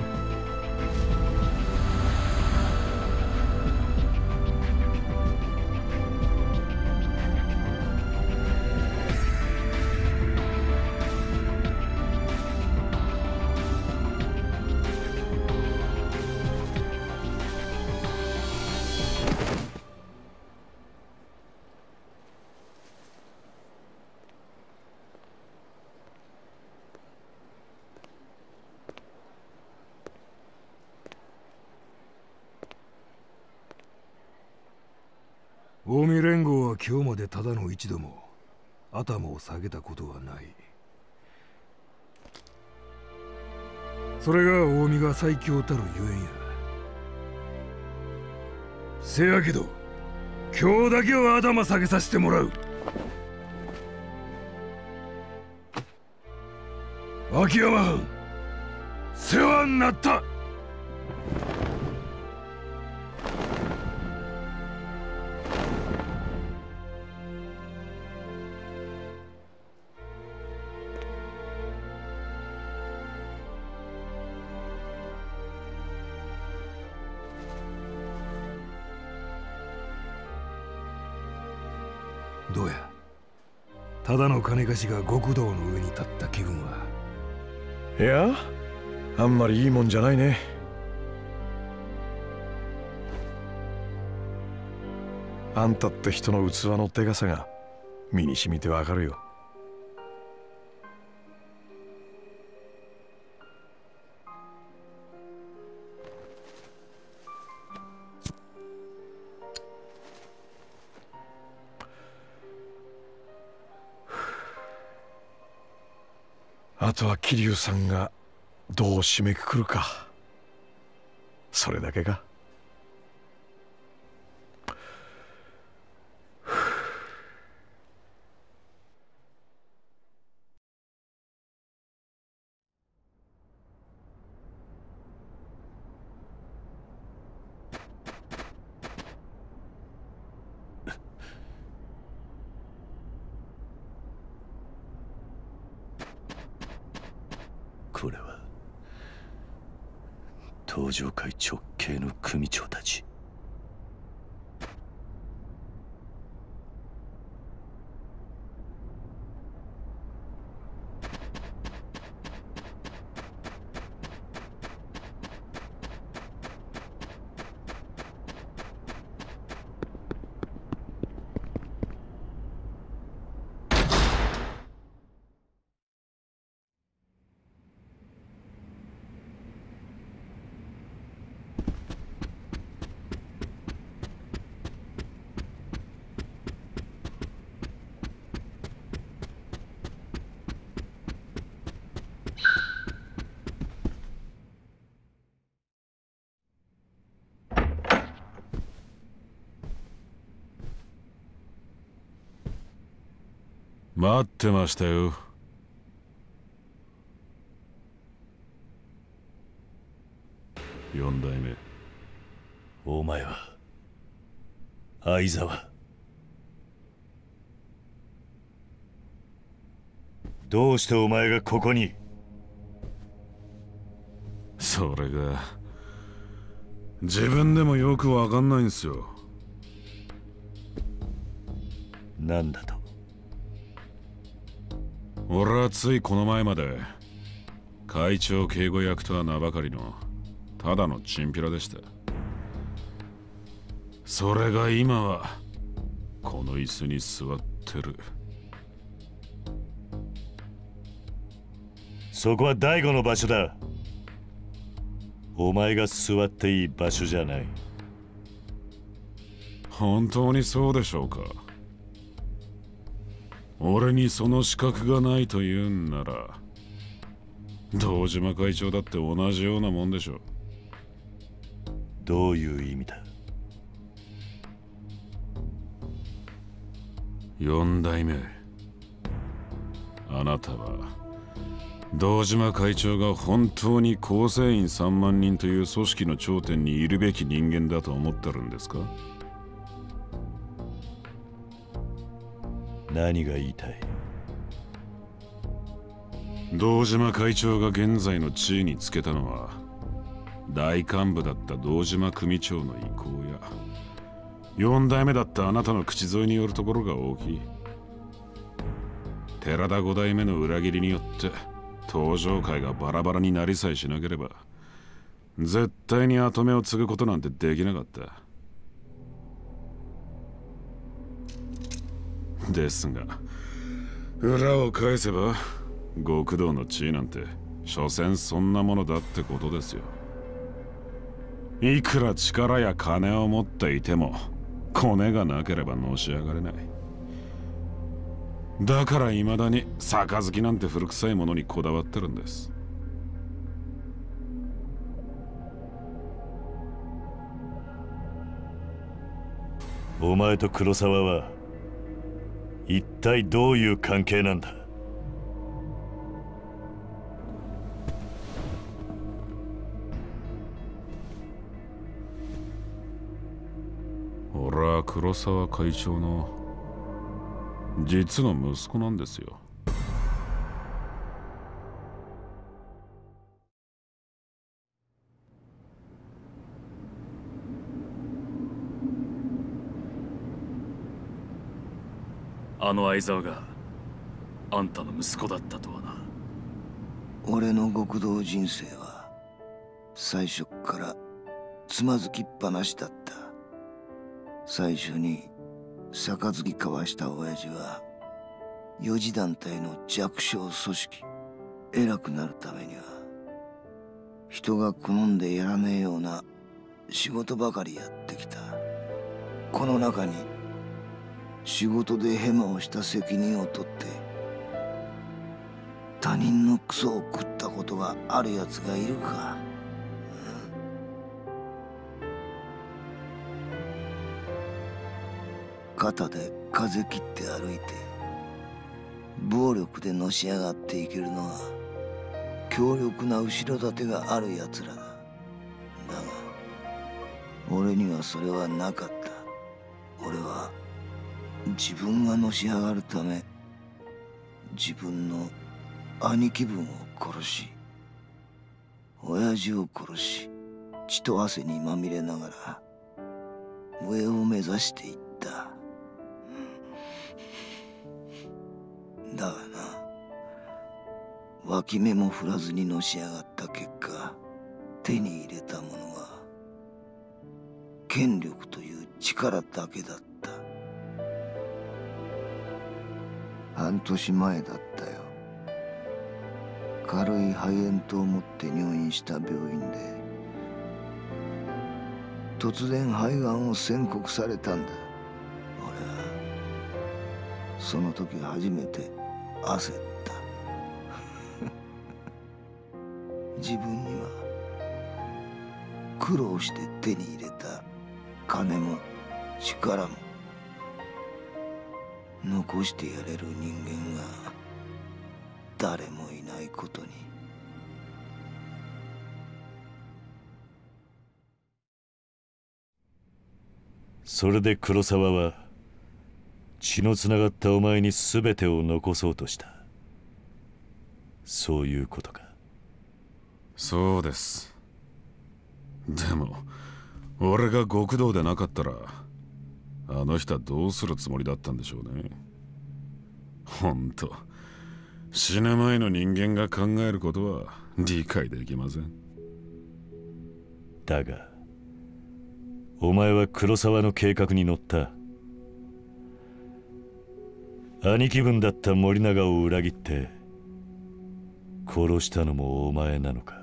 近江連合は今日までただの一度も頭を下げたことはない。それが近江が最強たるゆえんや。せやけど今日だけは頭下げさせてもらう。秋山藩世話になった。どうや、ただの金貸しが極道の上に立った気分は。 いや、あんまりいいもんじゃないね。あんたって人の器のでかさが身に染みてわかるよ。あとは桐生さんがどう締めくくるか、それだけか。 これは東上会直系の組長たち。 待ってましたよ。四代目。 お前は相沢。どうしてお前がここに？ それが自分でもよくわかんないんすよ。 なんだと？ 俺はついこの前まで会長警護役とは名ばかりのただのチンピラでした。それが今はこの椅子に座ってる。 そこは大悟の場所だ。お前が座っていい場所じゃない。 本当にそうでしょうか。俺にその資格がないと言うんなら堂島会長だって同じようなもんでしょ。 どういう意味だ？ 四代目、あなたは堂島会長が本当に構成員さんまんにんという組織の頂点にいるべき人間だと思ってるんですか？ 何が言いたい？ 堂島会長が現在の地位につけたのは大幹部だった堂島組長の意向や四代目だったあなたの口添えによるところが大きい。寺田五代目の裏切りによって登場界がバラバラになりさえしなければ絶対に跡目を継ぐことなんてできなかった。ですが裏を返せば極道の地位なんて所詮そんなものだってことですよ。いくら力や金を持っていてもコネがなければのし上がれない。だから未だに杯なんて古臭いものにこだわってるんです。 お前と黒沢は一体どういう関係なんだ？ 俺は黒沢会長の実の息子なんですよ。 あの相沢があんたの息子だったとはな。 俺の極道人生は最初からつまずきっぱなしだった。最初に杯交わした親父は四次団体の弱小組織。偉くなるためには人が好んでやらねえような仕事ばかりやってきた。この中に仕事でヘマをした責任を取って他人のクソを食ったことがあるやつがいるか。肩で風切って歩いて暴力でのし上がっていけるのは強力な後ろ盾があるやつらだ。だが俺にはそれはなかった。俺は自分がのし上がるため自分の兄貴分を殺し親父を殺し血と汗にまみれながら上を目指していった。だがな、脇目も振らずにのし上がった結果手に入れたものは権力という力だけだった。半年前だったよ。軽い肺炎と思って入院した病院で突然肺がんを宣告されたんだ。俺はその時初めて焦った。自分には苦労して手に入れた金も力も残してやれる人間が誰もいないことに。 それで黒沢は血のつながったお前に全てを残そうとした。そういうことか。 そうです。でも俺が極道でなかったらあの人はどうするつもりだったんでしょうね。ほんと死ぬ前の人間が考えることは理解できません。 だがお前は黒沢の計画に乗った。兄貴分だった森永を裏切って殺したのもお前なのか。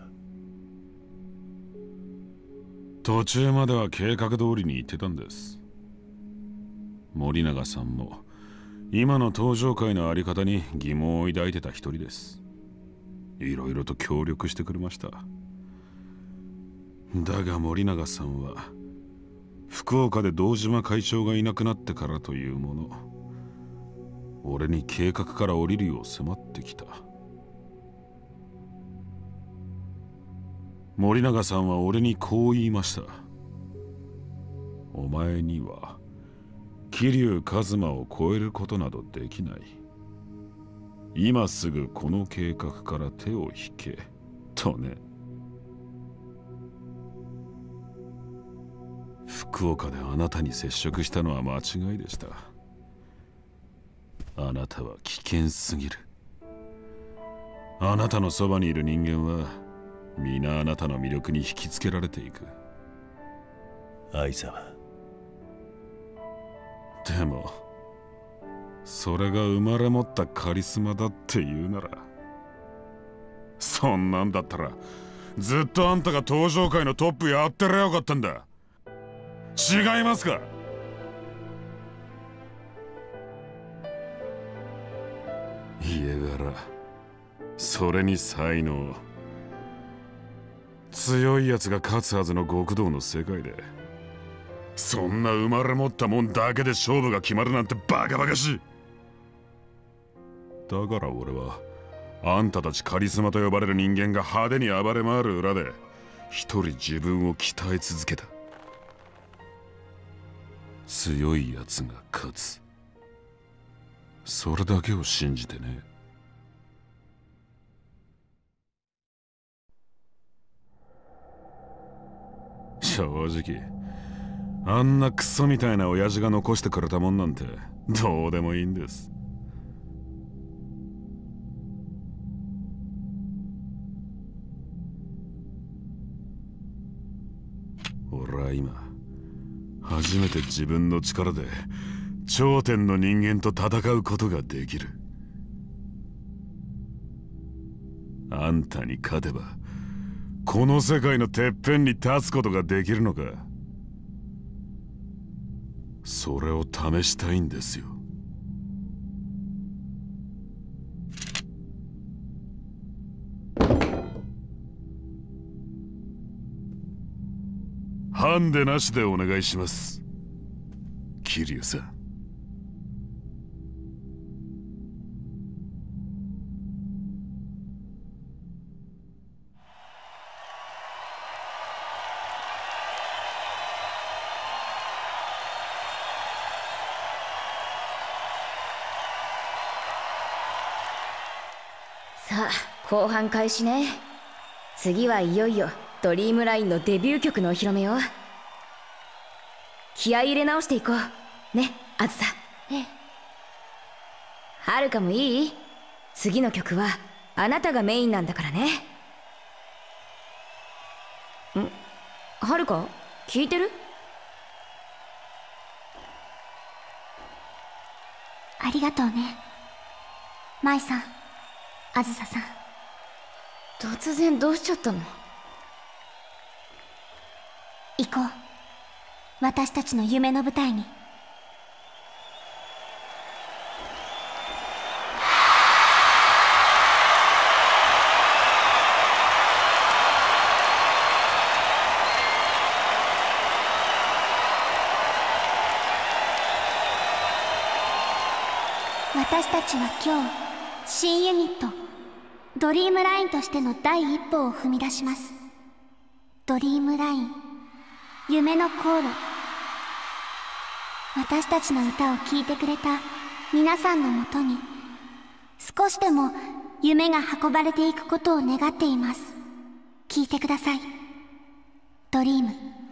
途中までは計画通りに言ってたんです。森永さんも今の登場界のあり方に疑問を抱いてた一人です。いろいろと協力してくれました。だが森永さんは福岡で堂島会長がいなくなってからというもの、俺に計画から降りるよう迫ってきた。森永さんは俺にこう言いました。お前には桐生一馬を超えることなどできない。今すぐこの計画から手を引けとね。福岡であなたに接触したのは間違いでした。あなたは危険すぎる。あなたのそばにいる人間は皆あなたの魅力に引きつけられていく。 相沢。 でもそれが生まれ持ったカリスマだって言うなら、そんなんだったらずっとあんたが登場界のトップやってりゃよかったんだ。違いますか？家柄、それに才能、強いやつが勝つはずの極道の世界で、そんな生まれ持ったもんだけで勝負が決まるなんてバカバカしい。だから俺はあんたたちカリスマと呼ばれる人間が派手に暴れ回る裏で一人自分を鍛え続けた。強いやつが勝つ、それだけを信じてね。正直あんなクソみたいな親父が残してくれたもんなんてどうでもいいんです。俺は今初めて自分の力で頂点の人間と戦うことができる。あんたに勝てばこの世界のてっぺんに立つことができるのか。それを試したいんですよ。ハンデなしでお願いします、桐生さん。 さあ後半開始ね。次はいよいよドリームラインのデビュー曲のお披露目よ。気合い入れ直していこうね、あずさ。ええ。はるかもいい？次の曲はあなたがメインなんだからね。ん？はるか聞いてる？ ありがとうね、舞さん、あずささん。 突然どうしちゃったの？ 行こう、私たちの夢の舞台に。 私たちは今日新ユニットドリームラインとしての第一歩を踏み出します。ドリームライン、夢の航路。私たちの歌を聴いてくれた皆さんのもとに少しでも夢が運ばれていくことを願っています。聴いてください。ドリーム。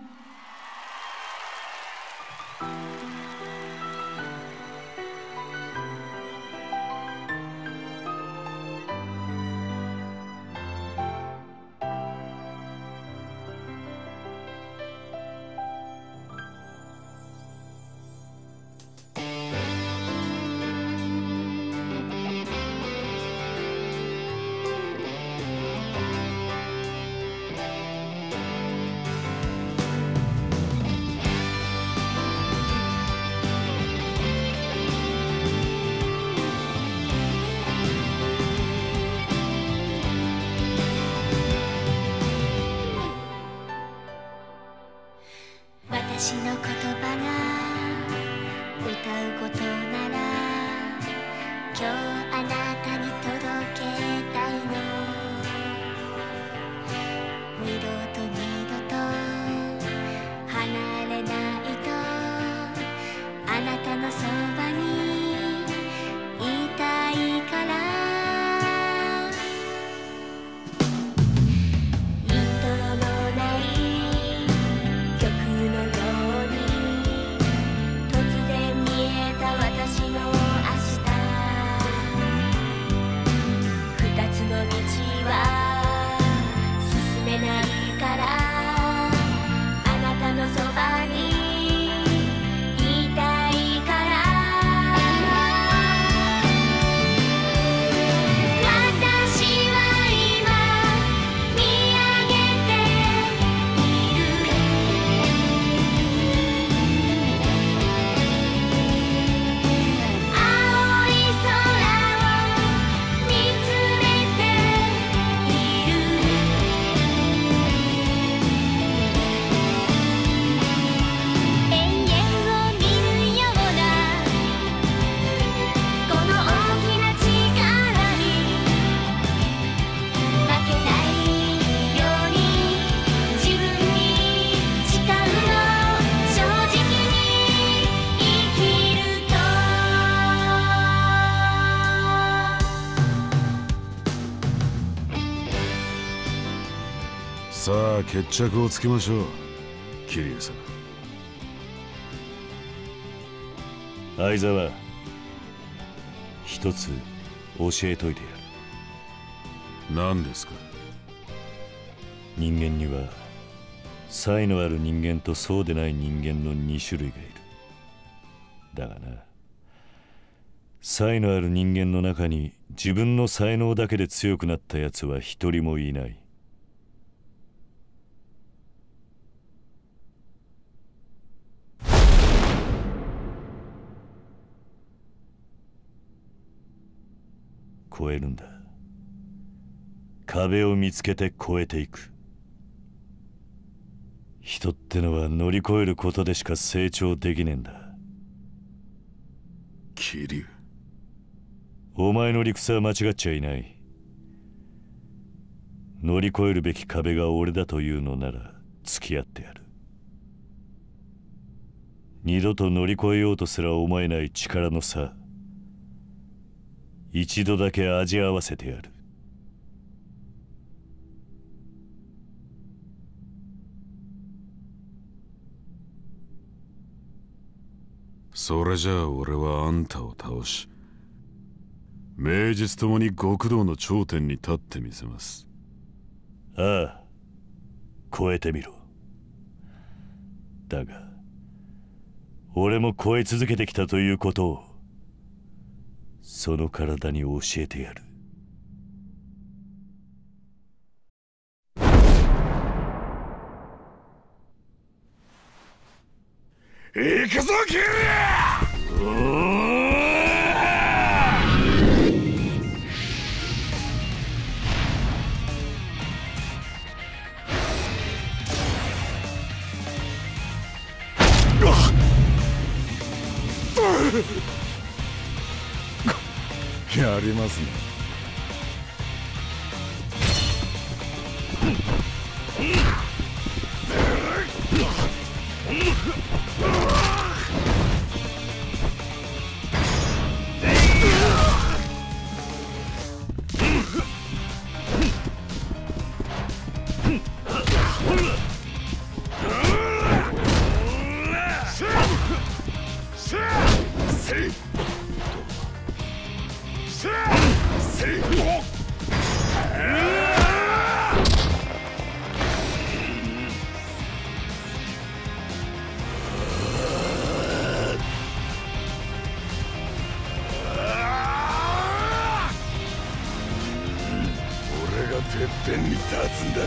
私の言葉が歌うことなら今日あなたに届けたいの。二度と二度と離れないとあなたのそばにいたいから。 さあ決着をつけましょう、桐生さん。 相沢、一つ教えといてやる。何ですか？ 人間には才のある人間とそうでない人間のに種類がいる。だがな、才のある人間の中に自分の才能だけで強くなったやつは一人もいない。超えるんだ。壁を見つけて越えていく。人ってのは乗り越えることでしか成長できねえんだ。 桐生、 お前の理屈は間違っちゃいない。乗り越えるべき壁が俺だというのなら付き合ってやる。二度と乗り越えようとすら思えない力の差、一度だけ味合わせてやる。 それじゃあ俺はあんたを倒し、名実ともに極道の頂点に立ってみせます。 ああ、超えてみろ。だが俺も超え続けてきたということをその体に教えてやる。 行くぞキリやりますね。 てっぺんに立つんだ。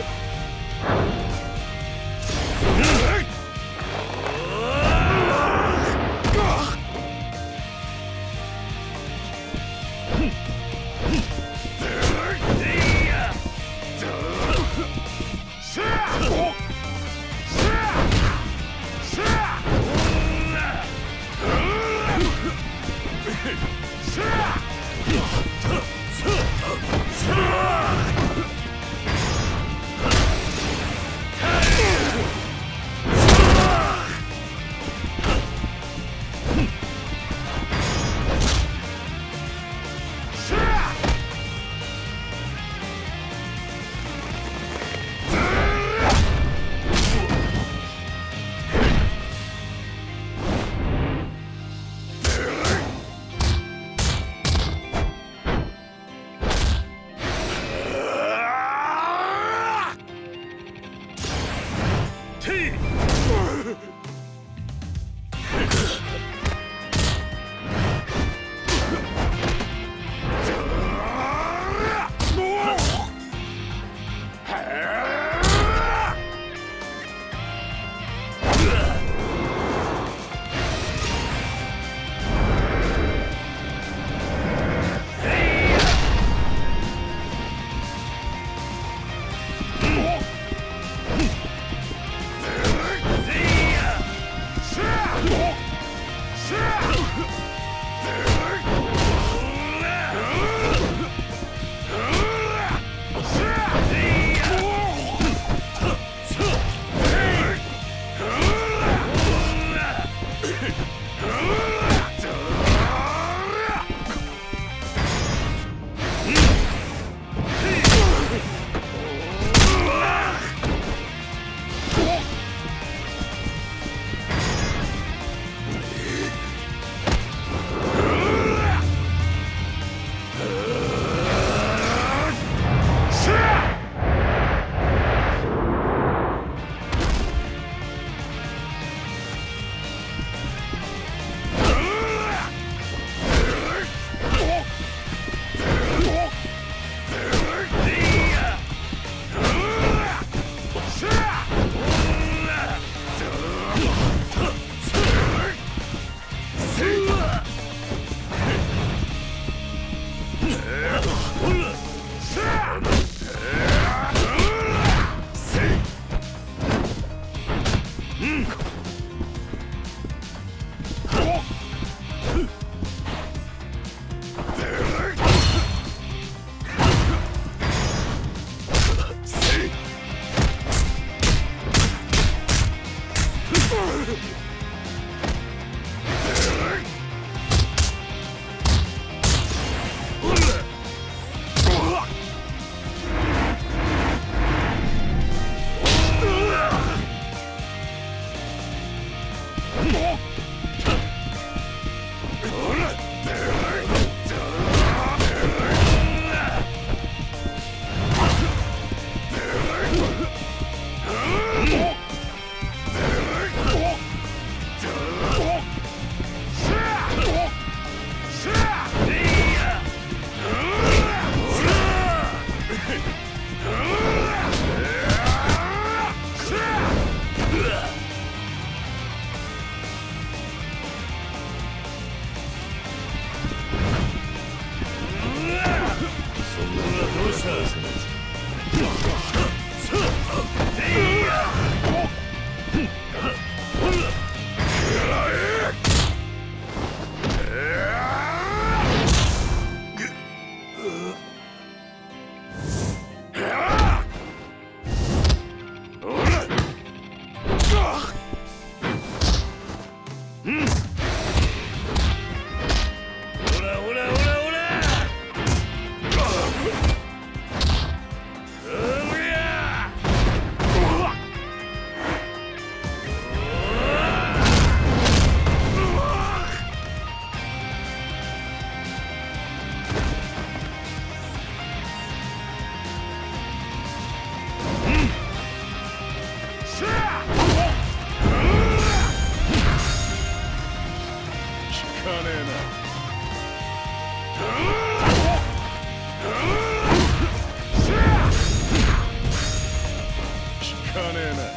ねえな。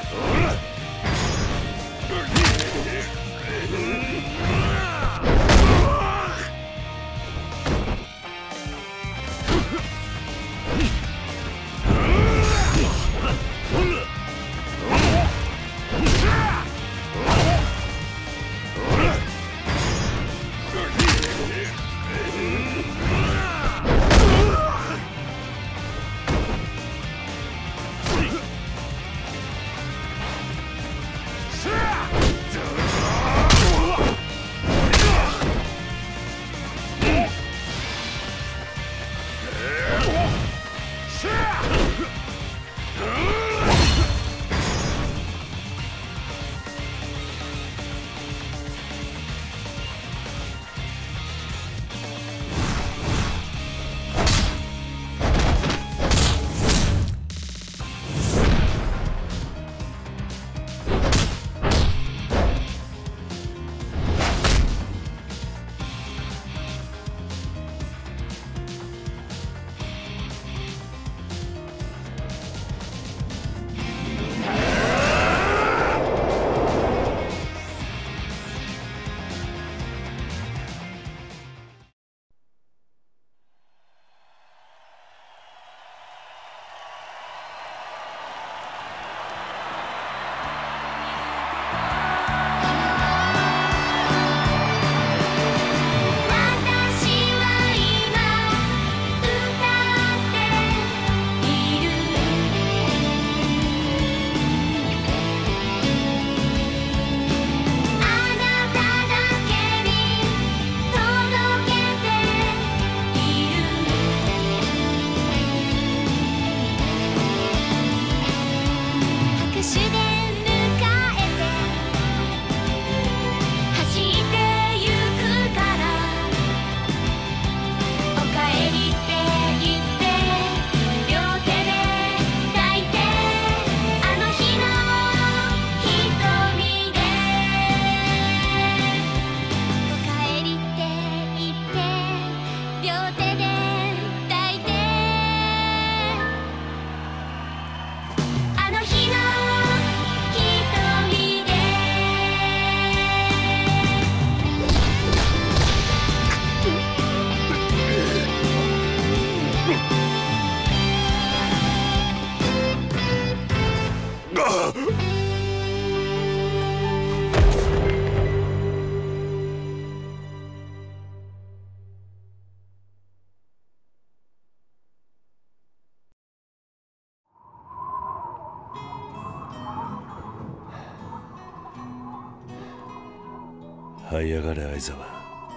這い上がれ相沢。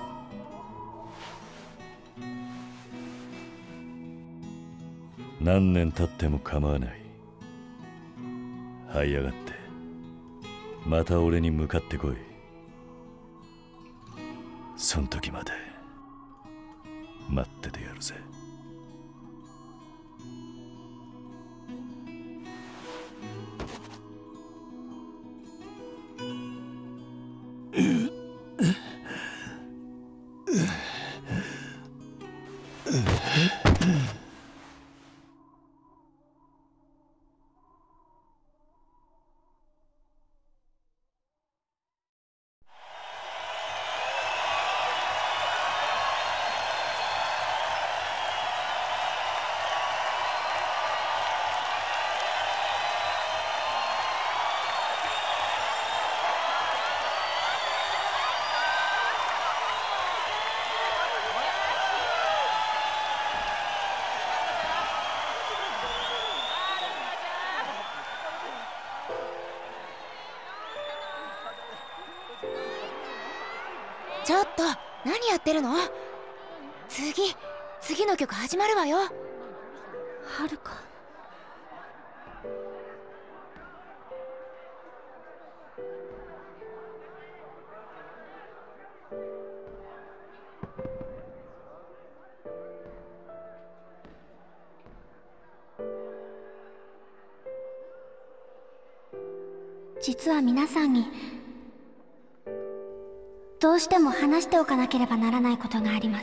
何年経っても構わない。這い上がってまた俺に向かってこい。そん時まで待っててやるぜ。 ちょっと何やってるの？次次の曲始まるわよ。はるか。 実は皆さんにどうしても話しておかなければならないことがあります。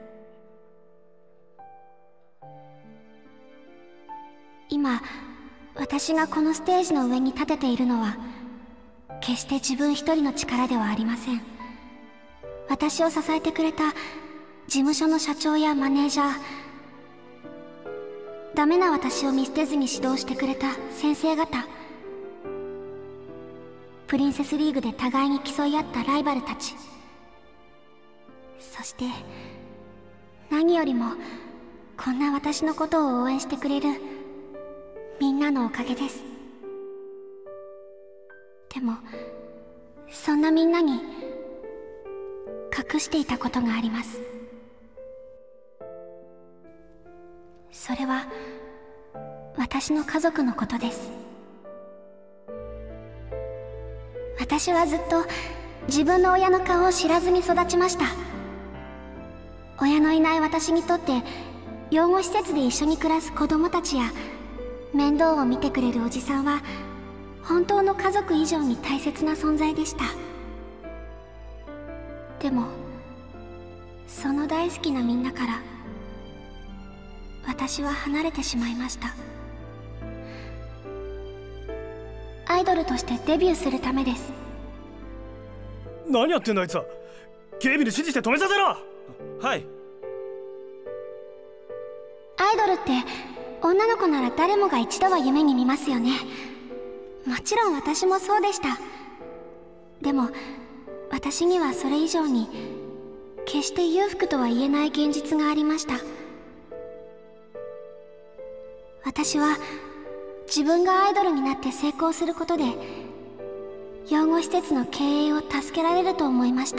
今私がこのステージの上に立てているのは決して自分一人の力ではありません。私を支えてくれた事務所の社長やマネージャー、ダメな私を見捨てずに指導してくれた先生方、プリンセスリーグで互いに競い合ったライバルたち、そして何よりもこんな私のことを応援してくれるみんなのおかげです。でもそんなみんなに隠していたことがあります。それは私の家族のことです。私はずっと自分の親の顔を知らずに育ちました。親のいない私にとって養護施設で一緒に暮らす子供たちや面倒を見てくれるおじさんは本当の家族以上に大切な存在でした。でもその大好きなみんなから私は離れてしまいました。アイドルとしてデビューするためです。 何やってんだあいつは。警備に指示して止めさせろ。はい。 アイドルって女の子なら誰もが一度は夢に見ますよね。もちろん私もそうでした。でも私にはそれ以上に決して裕福とは言えない現実がありました。私は自分がアイドルになって成功することで養護施設の経営を助けられると思いました。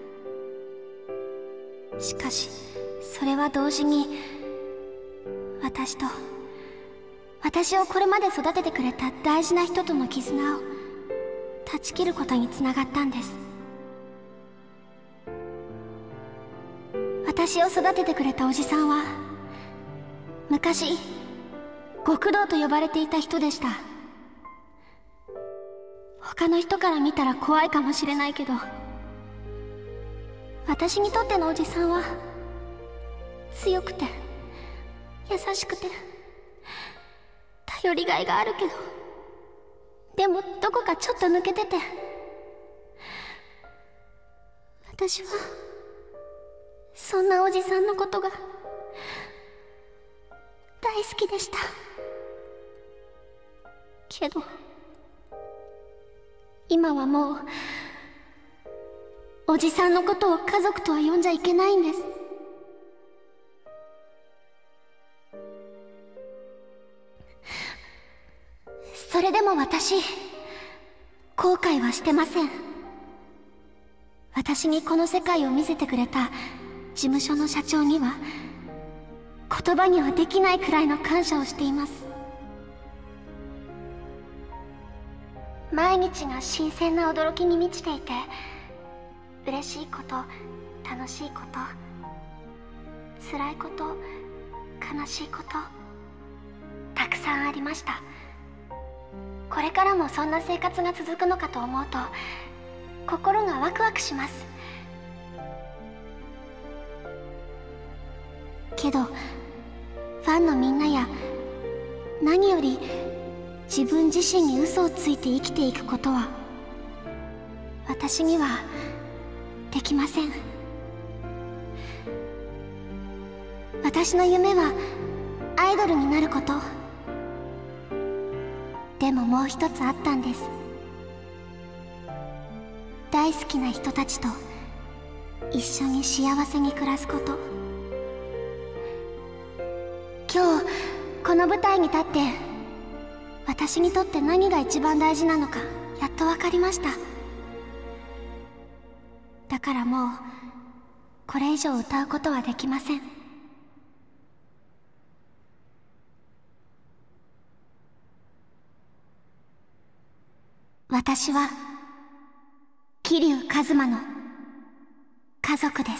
しかしそれは同時に私と私をこれまで育ててくれた大事な人との絆を断ち切ることにつながったんです。私を育ててくれたおじさんは昔極道と呼ばれていた人でした。他の人から見たら怖いかもしれないけど、私にとってのおじさんは強くて優しくて頼りがいがあるけど、でもどこかちょっと抜けてて、私はそんなおじさんのことが大好きでした。けど今はもうおじさんのことを家族とは呼んじゃいけないんです。それでも私後悔はしてません。私にこの世界を見せてくれた事務所の社長には言葉にはできないくらいの感謝をしています。毎日が新鮮な驚きに満ちていて、嬉しいこと、楽しいこと、辛いこと、悲しいこと、たくさんありました。これからもそんな生活が続くのかと思うと心がワクワクします。けどファンのみんなや何より自分自身に嘘をついて生きていくことは私にはできません。私の夢はアイドルになること。でももう一つあったんです。大好きな人たちと一緒に幸せに暮らすこと。今日この舞台に立って私にとって何が一番大事なのかやっと分かりました。だからもうこれ以上歌うことはできません。私は桐生一馬の家族です。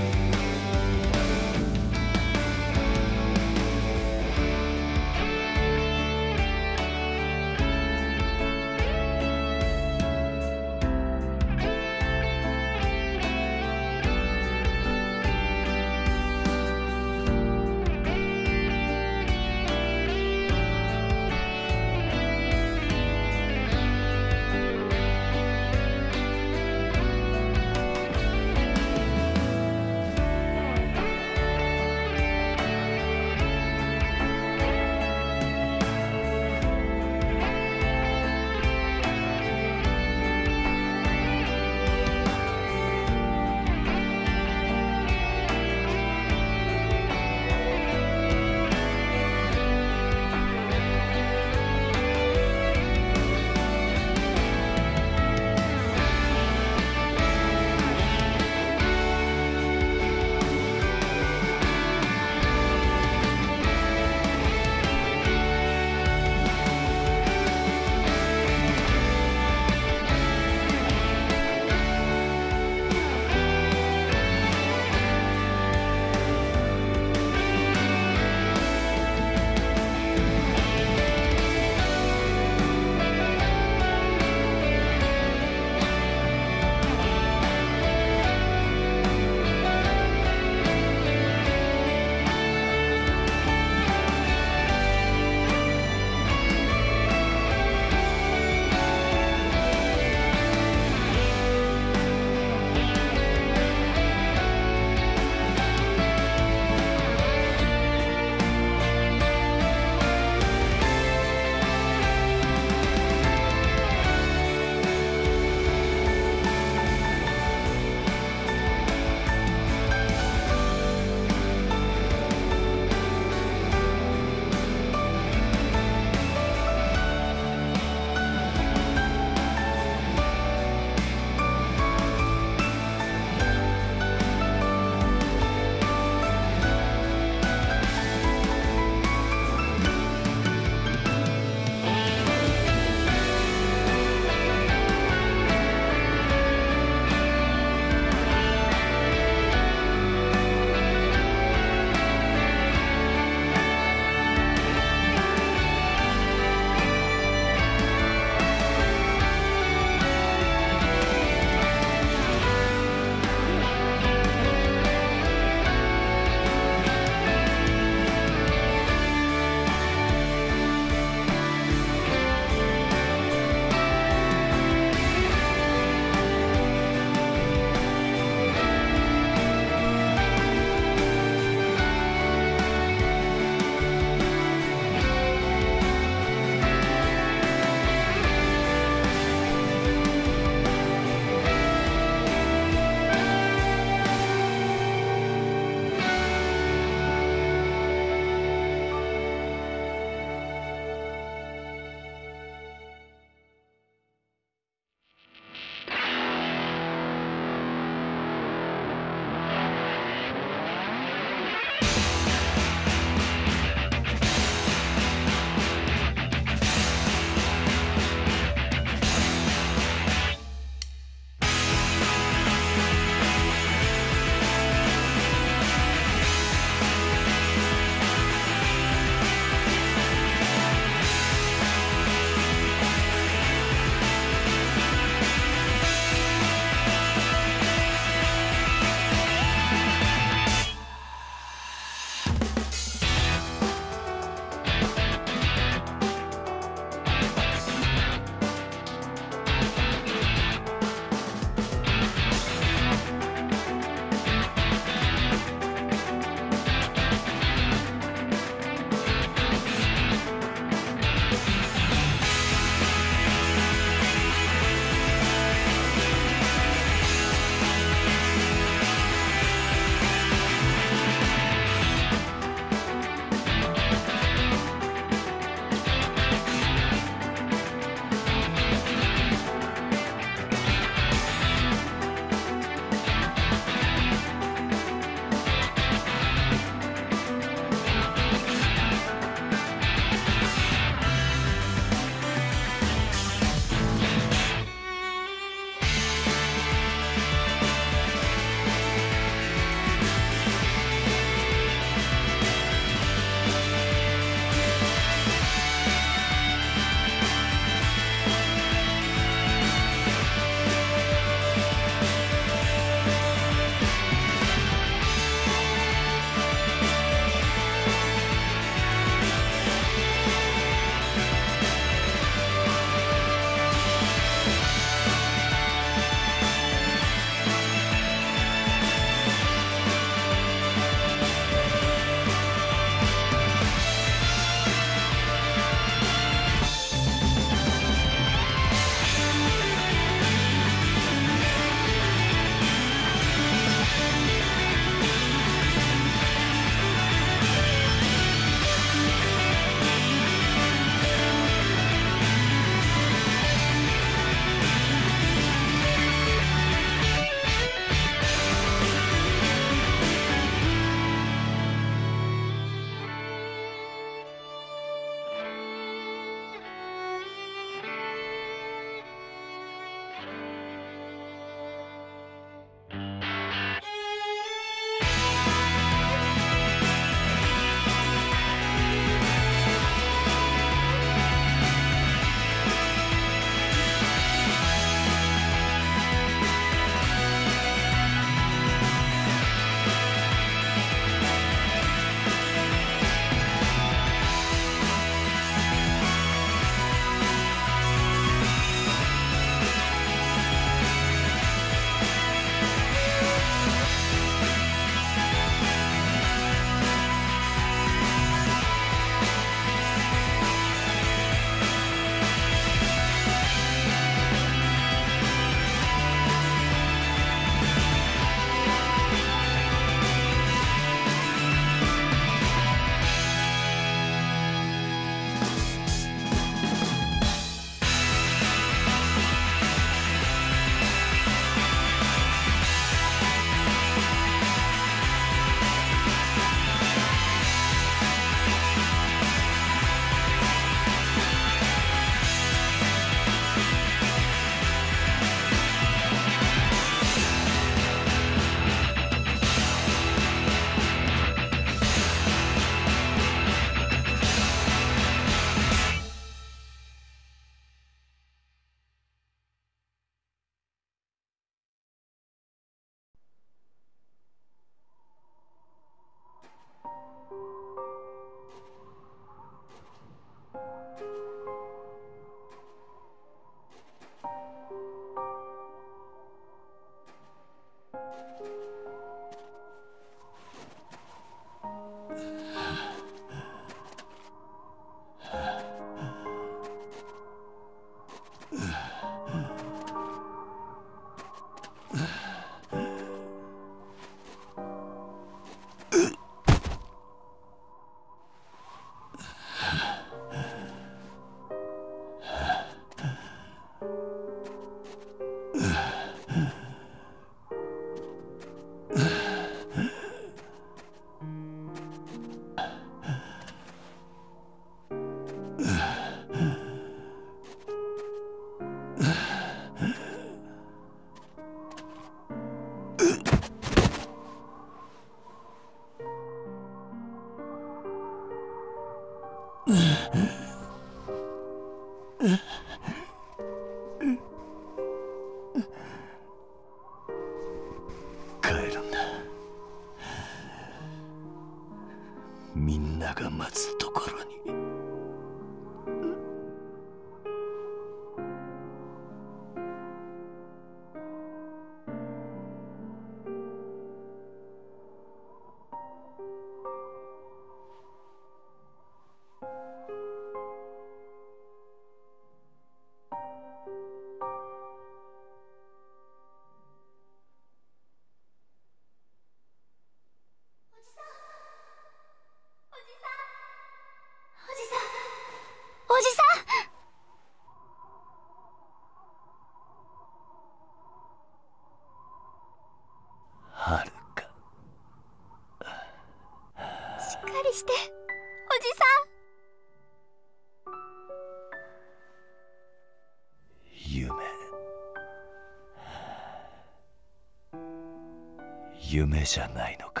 夢じゃないのか。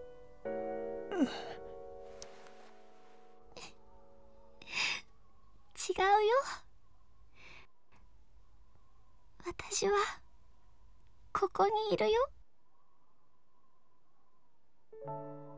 違うよ。私はここにいるよ。